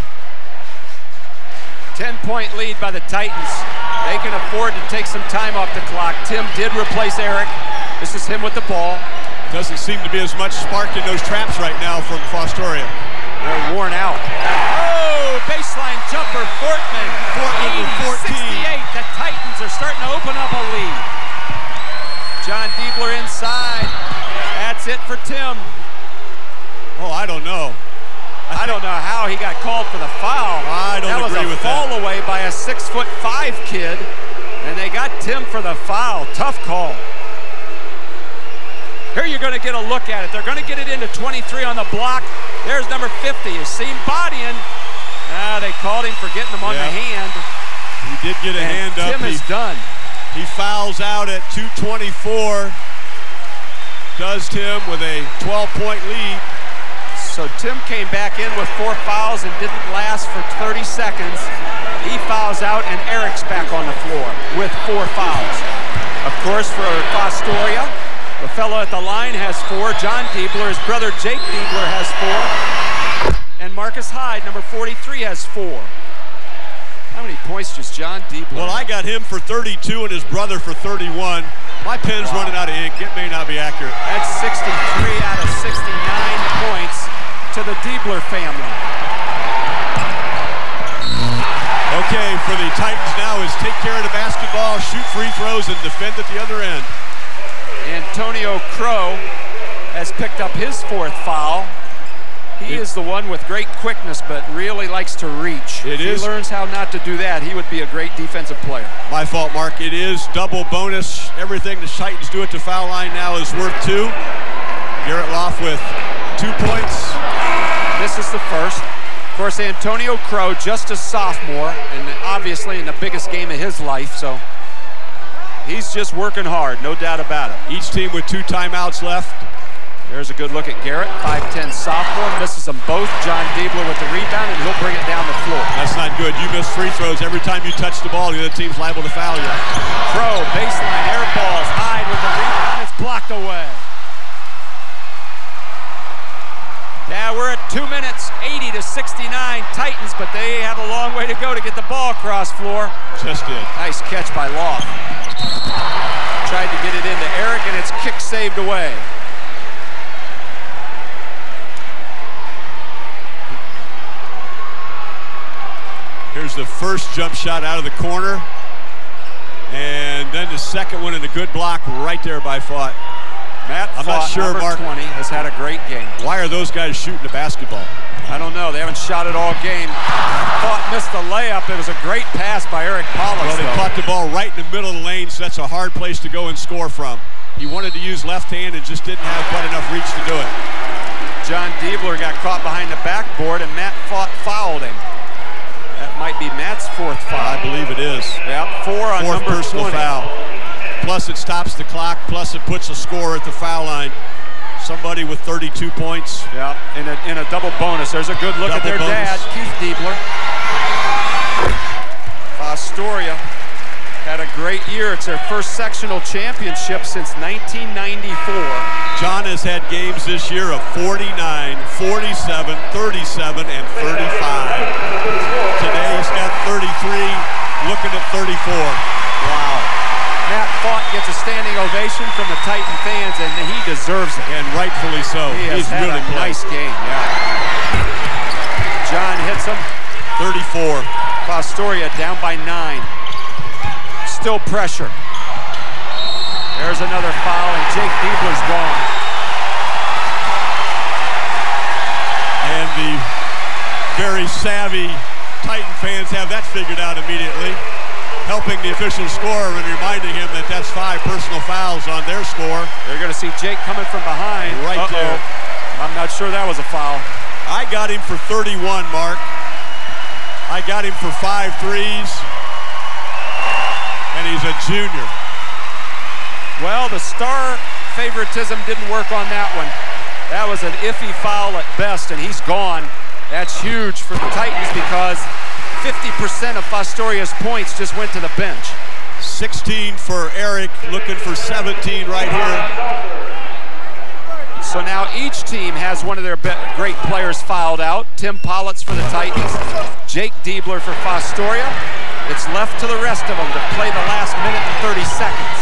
ten-point lead by the Titans. They can afford to take some time off the clock. Tim did replace Eric. This is him with the ball. Doesn't seem to be as much spark in those traps right now from Fostoria. They're worn out. Oh, baseline jumper, Fortman. Fortman with fourteen. sixty-eight. The Titans are starting to open up a lead. John Diebler inside. That's it for Tim. Oh, I don't know. I, I don't know how he got called for the foul. I don't that agree was a with fall that. away by a six foot five kid, and they got Tim for the foul. Tough call. Here you're going to get a look at it. They're going to get it into twenty-three on the block. There's number fifty. You see him bodying. Ah, they called him for getting him on yeah. the hand. He did get a and hand up. Tim he, is done. He fouls out at two twenty-four. Does Tim with a twelve-point lead. So Tim came back in with four fouls and didn't last for thirty seconds. He fouls out and Eric's back on the floor with four fouls. Of course, for Fostoria, the fellow at the line has four. John Diebler, his brother Jake Diebler has four. And Marcus Hyde, number forty-three, has four. How many points does John Diebler Well, I got him for thirty-two and his brother for thirty-one. My pen's wow. running out of ink. It may not be accurate. That's sixty-three out of sixty-nine points to the Diebler family. Okay, for the Titans now is take care of the basketball, shoot free throws, and defend at the other end. Antonio Crow has picked up his fourth foul. He is the one with great quickness, but really likes to reach. It if is. he learns how not to do that, he would be a great defensive player. My fault, Mark. It is double bonus. Everything the Titans do at the foul line now is worth two. Garrett Loft with two points. This is the first. Of course, Antonio Crow, just a sophomore, and obviously in the biggest game of his life, so he's just working hard, no doubt about it. Each team with two timeouts left. There's a good look at Garrett, five ten sophomore, misses them both. John Diebler with the rebound, and he'll bring it down the floor. That's not good. You miss free throws. Every time you touch the ball, the other team's liable to foul you. Crow, baseline, air balls, Hyde with the rebound, it's blocked away. Yeah, we're at two minutes, eighty to sixty-nine, Titans, but they have a long way to go to get the ball across floor. Just did. Nice catch by Loft. Tried to get it into Eric, and it's kick saved away. Here's the first jump shot out of the corner. And then the second one in a good block right there by Fott. Matt I'm Fott, not sure, number Mark. twenty, has had a great game. Why are those guys shooting the basketball? I don't know. They haven't shot it all game. Fott missed the layup. It was a great pass by Eric Pollux. Well, they though. caught the ball right in the middle of the lane, so that's a hard place to go and score from. He wanted to use left hand and just didn't have quite enough reach to do it. John Diebler got caught behind the backboard, and Matt Fott fouled him. That might be Matt's fourth foul. I believe it is. Yep, four on Fourth number personal twenty. foul. Plus it stops the clock, plus it puts a score at the foul line. Somebody with thirty-two points. Yeah, in a, in a double bonus. There's a good look double at their bonus. dad, Keith Diebler. Fostoria had a great year. It's their first sectional championship since nineteen ninety-four. John has had games this year of forty-nine, forty-seven, thirty-seven, and thirty-five. Today he's got thirty-three, looking at thirty-four. Wow. Matt Fott gets a standing ovation from the Titan fans, and he deserves it. And rightfully so. He has He's had really a played. nice game, yeah. John hits him. thirty-four. Fostoria down by nine. still pressure. There's another foul, and Jake Diebler's gone. And the very savvy Titan fans have that figured out immediately, helping the official score and reminding him that that's five personal fouls on their score. They're going to see Jake coming from behind. Right Uh-oh. there. I'm not sure that was a foul. I got him for thirty-one, Mark. I got him for five threes, and he's a junior. Well, the star favoritism didn't work on that one. That was an iffy foul at best, and he's gone. That's huge for the Titans because fifty percent of Fostoria's points just went to the bench. sixteen for Eric, looking for seventeen right here. So now each team has one of their great players fouled out. Tim Politz for the Titans, Jake Diebler for Fostoria. It's left to the rest of them to play the last minute and thirty seconds.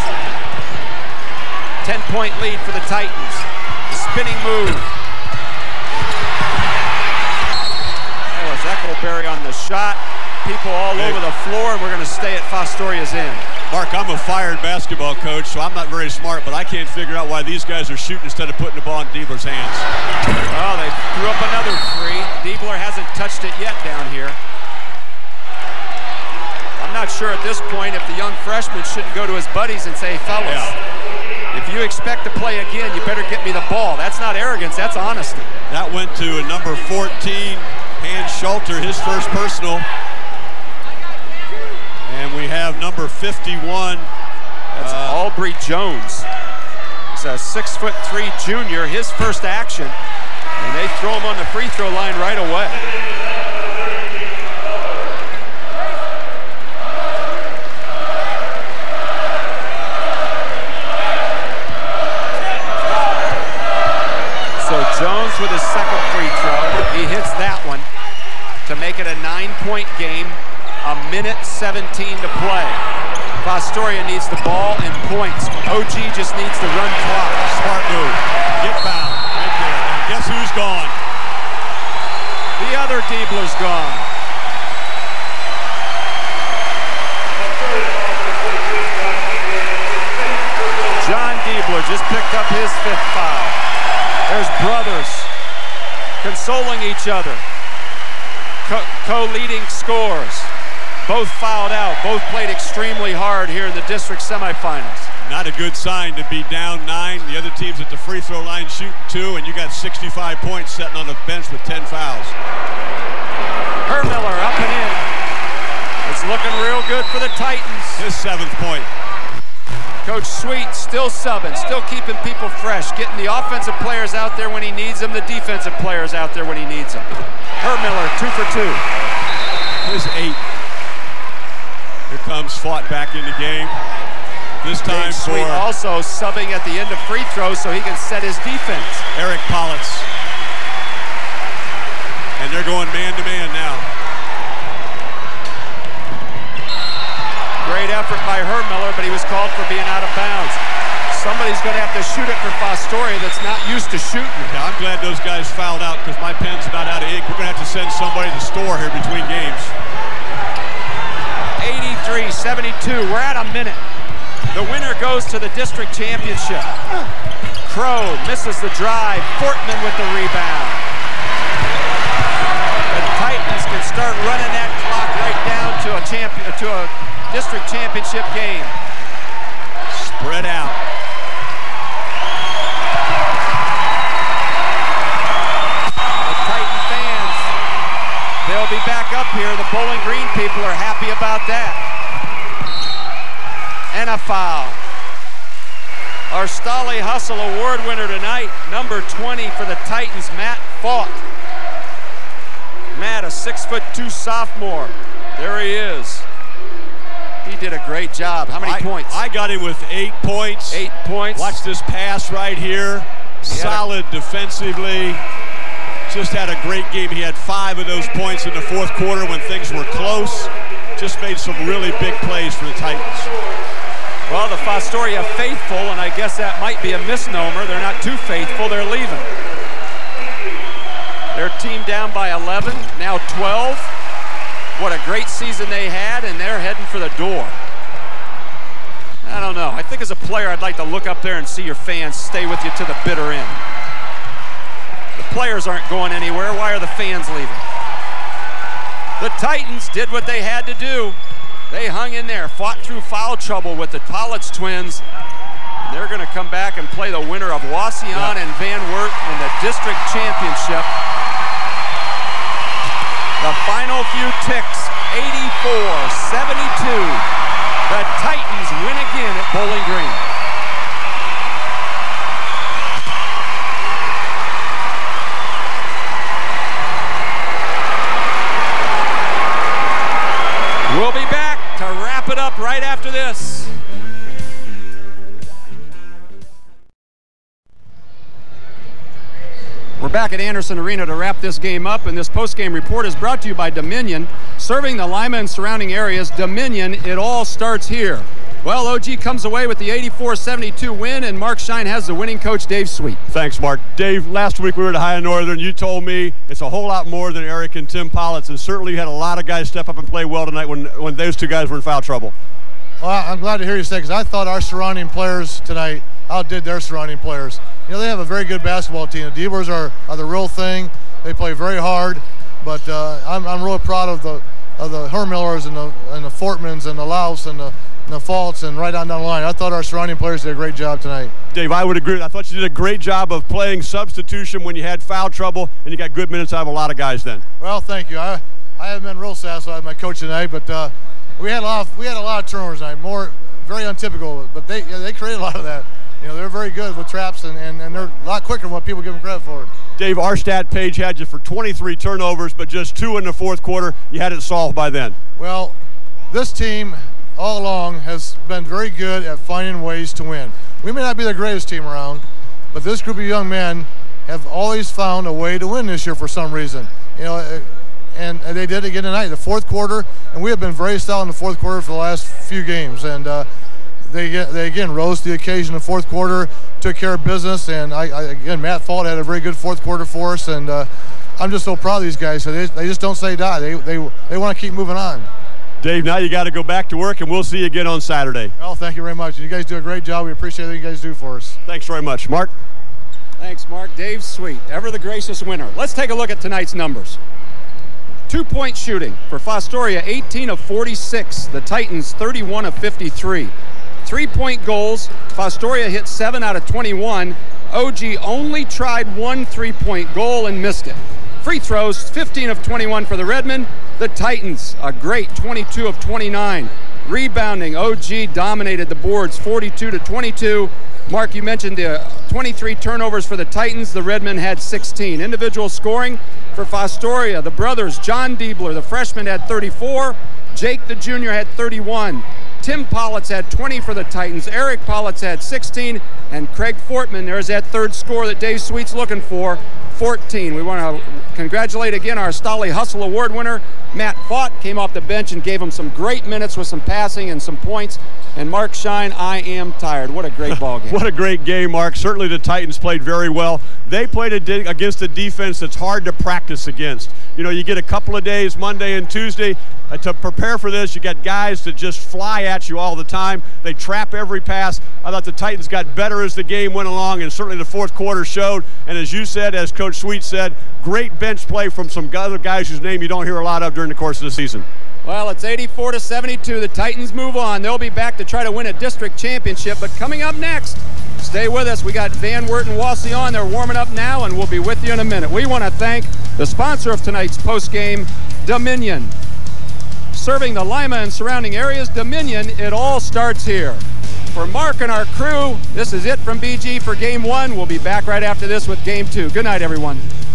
ten point lead for the Titans. The spinning move. Eckelberry on the shot. People all hey. over the floor, and we're going to stay at Fostoria's end. Mark, I'm a fired basketball coach, so I'm not very smart, but I can't figure out why these guys are shooting instead of putting the ball in Diebler's hands. Oh, they threw up another three. Diebler hasn't touched it yet down here. I'm not sure at this point if the young freshman shouldn't go to his buddies and say, fellas, yeah. if you expect to play again, you better get me the ball. That's not arrogance, that's honesty. That went to a number fourteen, Hans Schulter, his first personal. And we have number fifty-one. That's uh, Aubrey Jones. He's a six foot three junior, his first action. And they throw him on the free throw line right away. So Jones with his second free throw. He hits that one to make it a nine point game. A minute seventeen to play. Fostoria needs the ball and points. O G just needs to run clock. Smart move. Get fouled right there. And guess who's gone? The other Diebler's gone. John Diebler just picked up his fifth foul. There's brothers consoling each other. Co-leading scores. Both fouled out. Both played extremely hard here in the district semifinals. Not a good sign to be down nine. The other team's at the free throw line shooting two, and you got sixty-five points sitting on the bench with ten fouls. Hermiller up and in. It's looking real good for the Titans. His seventh point. Coach Sweet still subbing, still keeping people fresh, getting the offensive players out there when he needs them, the defensive players out there when he needs them. Hermiller, two for two. His eight. Here comes Fought back in the game. This time for Sweet also subbing at the end of free throws so he can set his defense. Eric Politz. And they're going man-to-man now. Great effort by Hermiller, but he was called for being out of bounds. Somebody's going to have to shoot it for Fostoria that's not used to shooting it. Yeah, I'm glad those guys fouled out because my pen's about out of ink. We're going to have to send somebody to the store here between games. eighty-three seventy-two, we're at a minute. The winner goes to the district championship. Crow misses the drive, Fortman with the rebound. The Titans can start running that clock right down to a champion, to a district championship game. Spread out. The Titan fans, they'll be back up here. The Bowling Green people are happy about that. And a foul. Our Stolly Hustle Award winner tonight, number twenty for the Titans, Matt Fought. Matt, a six foot two sophomore. There he is. He did a great job. How many I, points? I got him with eight points. Eight points. Watch this pass right here. Solid defensively. Just had a great game. He had five of those points in the fourth quarter when things were close. Just made some really big plays for the Titans. Well, the Fostoria faithful, and I guess that might be a misnomer. They're not too faithful. They're leaving. Their team down by eleven, now twelve. What a great season they had, and they're heading for the door. I don't know. I think as a player, I'd like to look up there and see your fans stay with you to the bitter end. The players aren't going anywhere. Why are the fans leaving? The Titans did what they had to do. They hung in there, fought through foul trouble with the Politz twins. They're going to come back and play the winner of Wauseon yeah. and Van Wert in the district championship. The final few ticks, eighty-four seventy-two. The Titans win again at Bowling Green. We'll be back to wrap it up right after this. We're back at Anderson Arena to wrap this game up, and this post-game report is brought to you by Dominion. Serving the Lima and surrounding areas, Dominion, it all starts here. Well, O G comes away with the eighty-four seventy-two win, and Mark Shine has the winning coach, Dave Sweet. Thanks, Mark. Dave, last week we were at High Northern. You told me it's a whole lot more than Eric and Tim Politz, and certainly you had a lot of guys step up and play well tonight when, when those two guys were in foul trouble. Well, I'm glad to hear you say, because I thought our surrounding players tonight outdid their surrounding players. You know, they have a very good basketball team. The Diebers are, are the real thing. They play very hard, but uh, I'm, I'm really proud of the of the Hermillers and the and the Fortmans and the Laus and the, and the Faults and right on down the line. I thought our surrounding players did a great job tonight. Dave, I would agree. I thought you did a great job of playing substitution when you had foul trouble, and you got good minutes out of a lot of guys then. Well, thank you. I I haven't been real satisfied with my coach tonight, but uh, we had a lot of, we had a lot of turnovers tonight. More very untypical, but they yeah, they created a lot of that. You know, they're very good with traps, and, and, and they're a lot quicker than what people give them credit for. Dave, our stat page had you for twenty-three turnovers, but just two in the fourth quarter. You had it solved by then. Well, this team all along has been very good at finding ways to win. We may not be the greatest team around, but this group of young men have always found a way to win this year for some reason. You know, and, and they did again tonight, the fourth quarter, and we have been very solid in the fourth quarter for the last few games. And uh, They, they again rose to the occasion in the fourth quarter, took care of business, and I, I again Matt Fault had a very good fourth quarter for us, and uh, I'm just so proud of these guys. So they, they just don't say die. They they they want to keep moving on. Dave, now you got to go back to work, and we'll see you again on Saturday. Well, thank you very much. You guys do a great job. We appreciate what you guys do for us. Thanks very much, Mark. Thanks, Mark. Dave Sweet, ever the gracious winner. Let's take a look at tonight's numbers. Two-point shooting for Fostoria, eighteen of forty-six. The Titans, thirty-one of fifty-three. Three-point goals, Fostoria hit seven out of twenty-one. O G only tried one three-point goal and missed it. Free throws, fifteen of twenty-one for the Redmen. The Titans, a great twenty-two of twenty-nine. Rebounding, O G dominated the boards, forty-two to twenty-two. Mark, you mentioned the twenty-three turnovers for the Titans. The Redmen had sixteen. Individual scoring for Fostoria, the brothers, John Diebler, the freshman, had thirty-four. Jake, the junior, had thirty-one. Tim Politz had twenty for the Titans. Eric Politz had sixteen. And Craig Fortman, there's that third score that Dave Sweet's looking for, fourteen. We want to congratulate again our Stolly Hustle Award winner, Matt Fott, came off the bench and gave him some great minutes with some passing and some points. And Mark Shine, I am tired. What a great ball game. What a great game, Mark. Certainly the Titans played very well. They played against a defense that's hard to practice against. You know, you get a couple of days, Monday and Tuesday, uh, to prepare for this. You got guys that just fly at you all the time. They trap every pass. I thought the Titans got better as the game went along, and certainly the fourth quarter showed. And as you said, as Coach Sweet said, great bench play from some other guys whose name you don't hear a lot of during the course of the season. Well, it's eighty-four to seventy-two. The Titans move on. They'll be back to try to win a district championship. But coming up next, stay with us. We got Van Wert and Wauseon. They're warming up now, and we'll be with you in a minute. We want to thank the sponsor of tonight's postgame, Dominion. Serving the Lima and surrounding areas, Dominion, it all starts here. For Mark and our crew, this is it from B G for Game one. We'll be back right after this with Game two. Good night, everyone.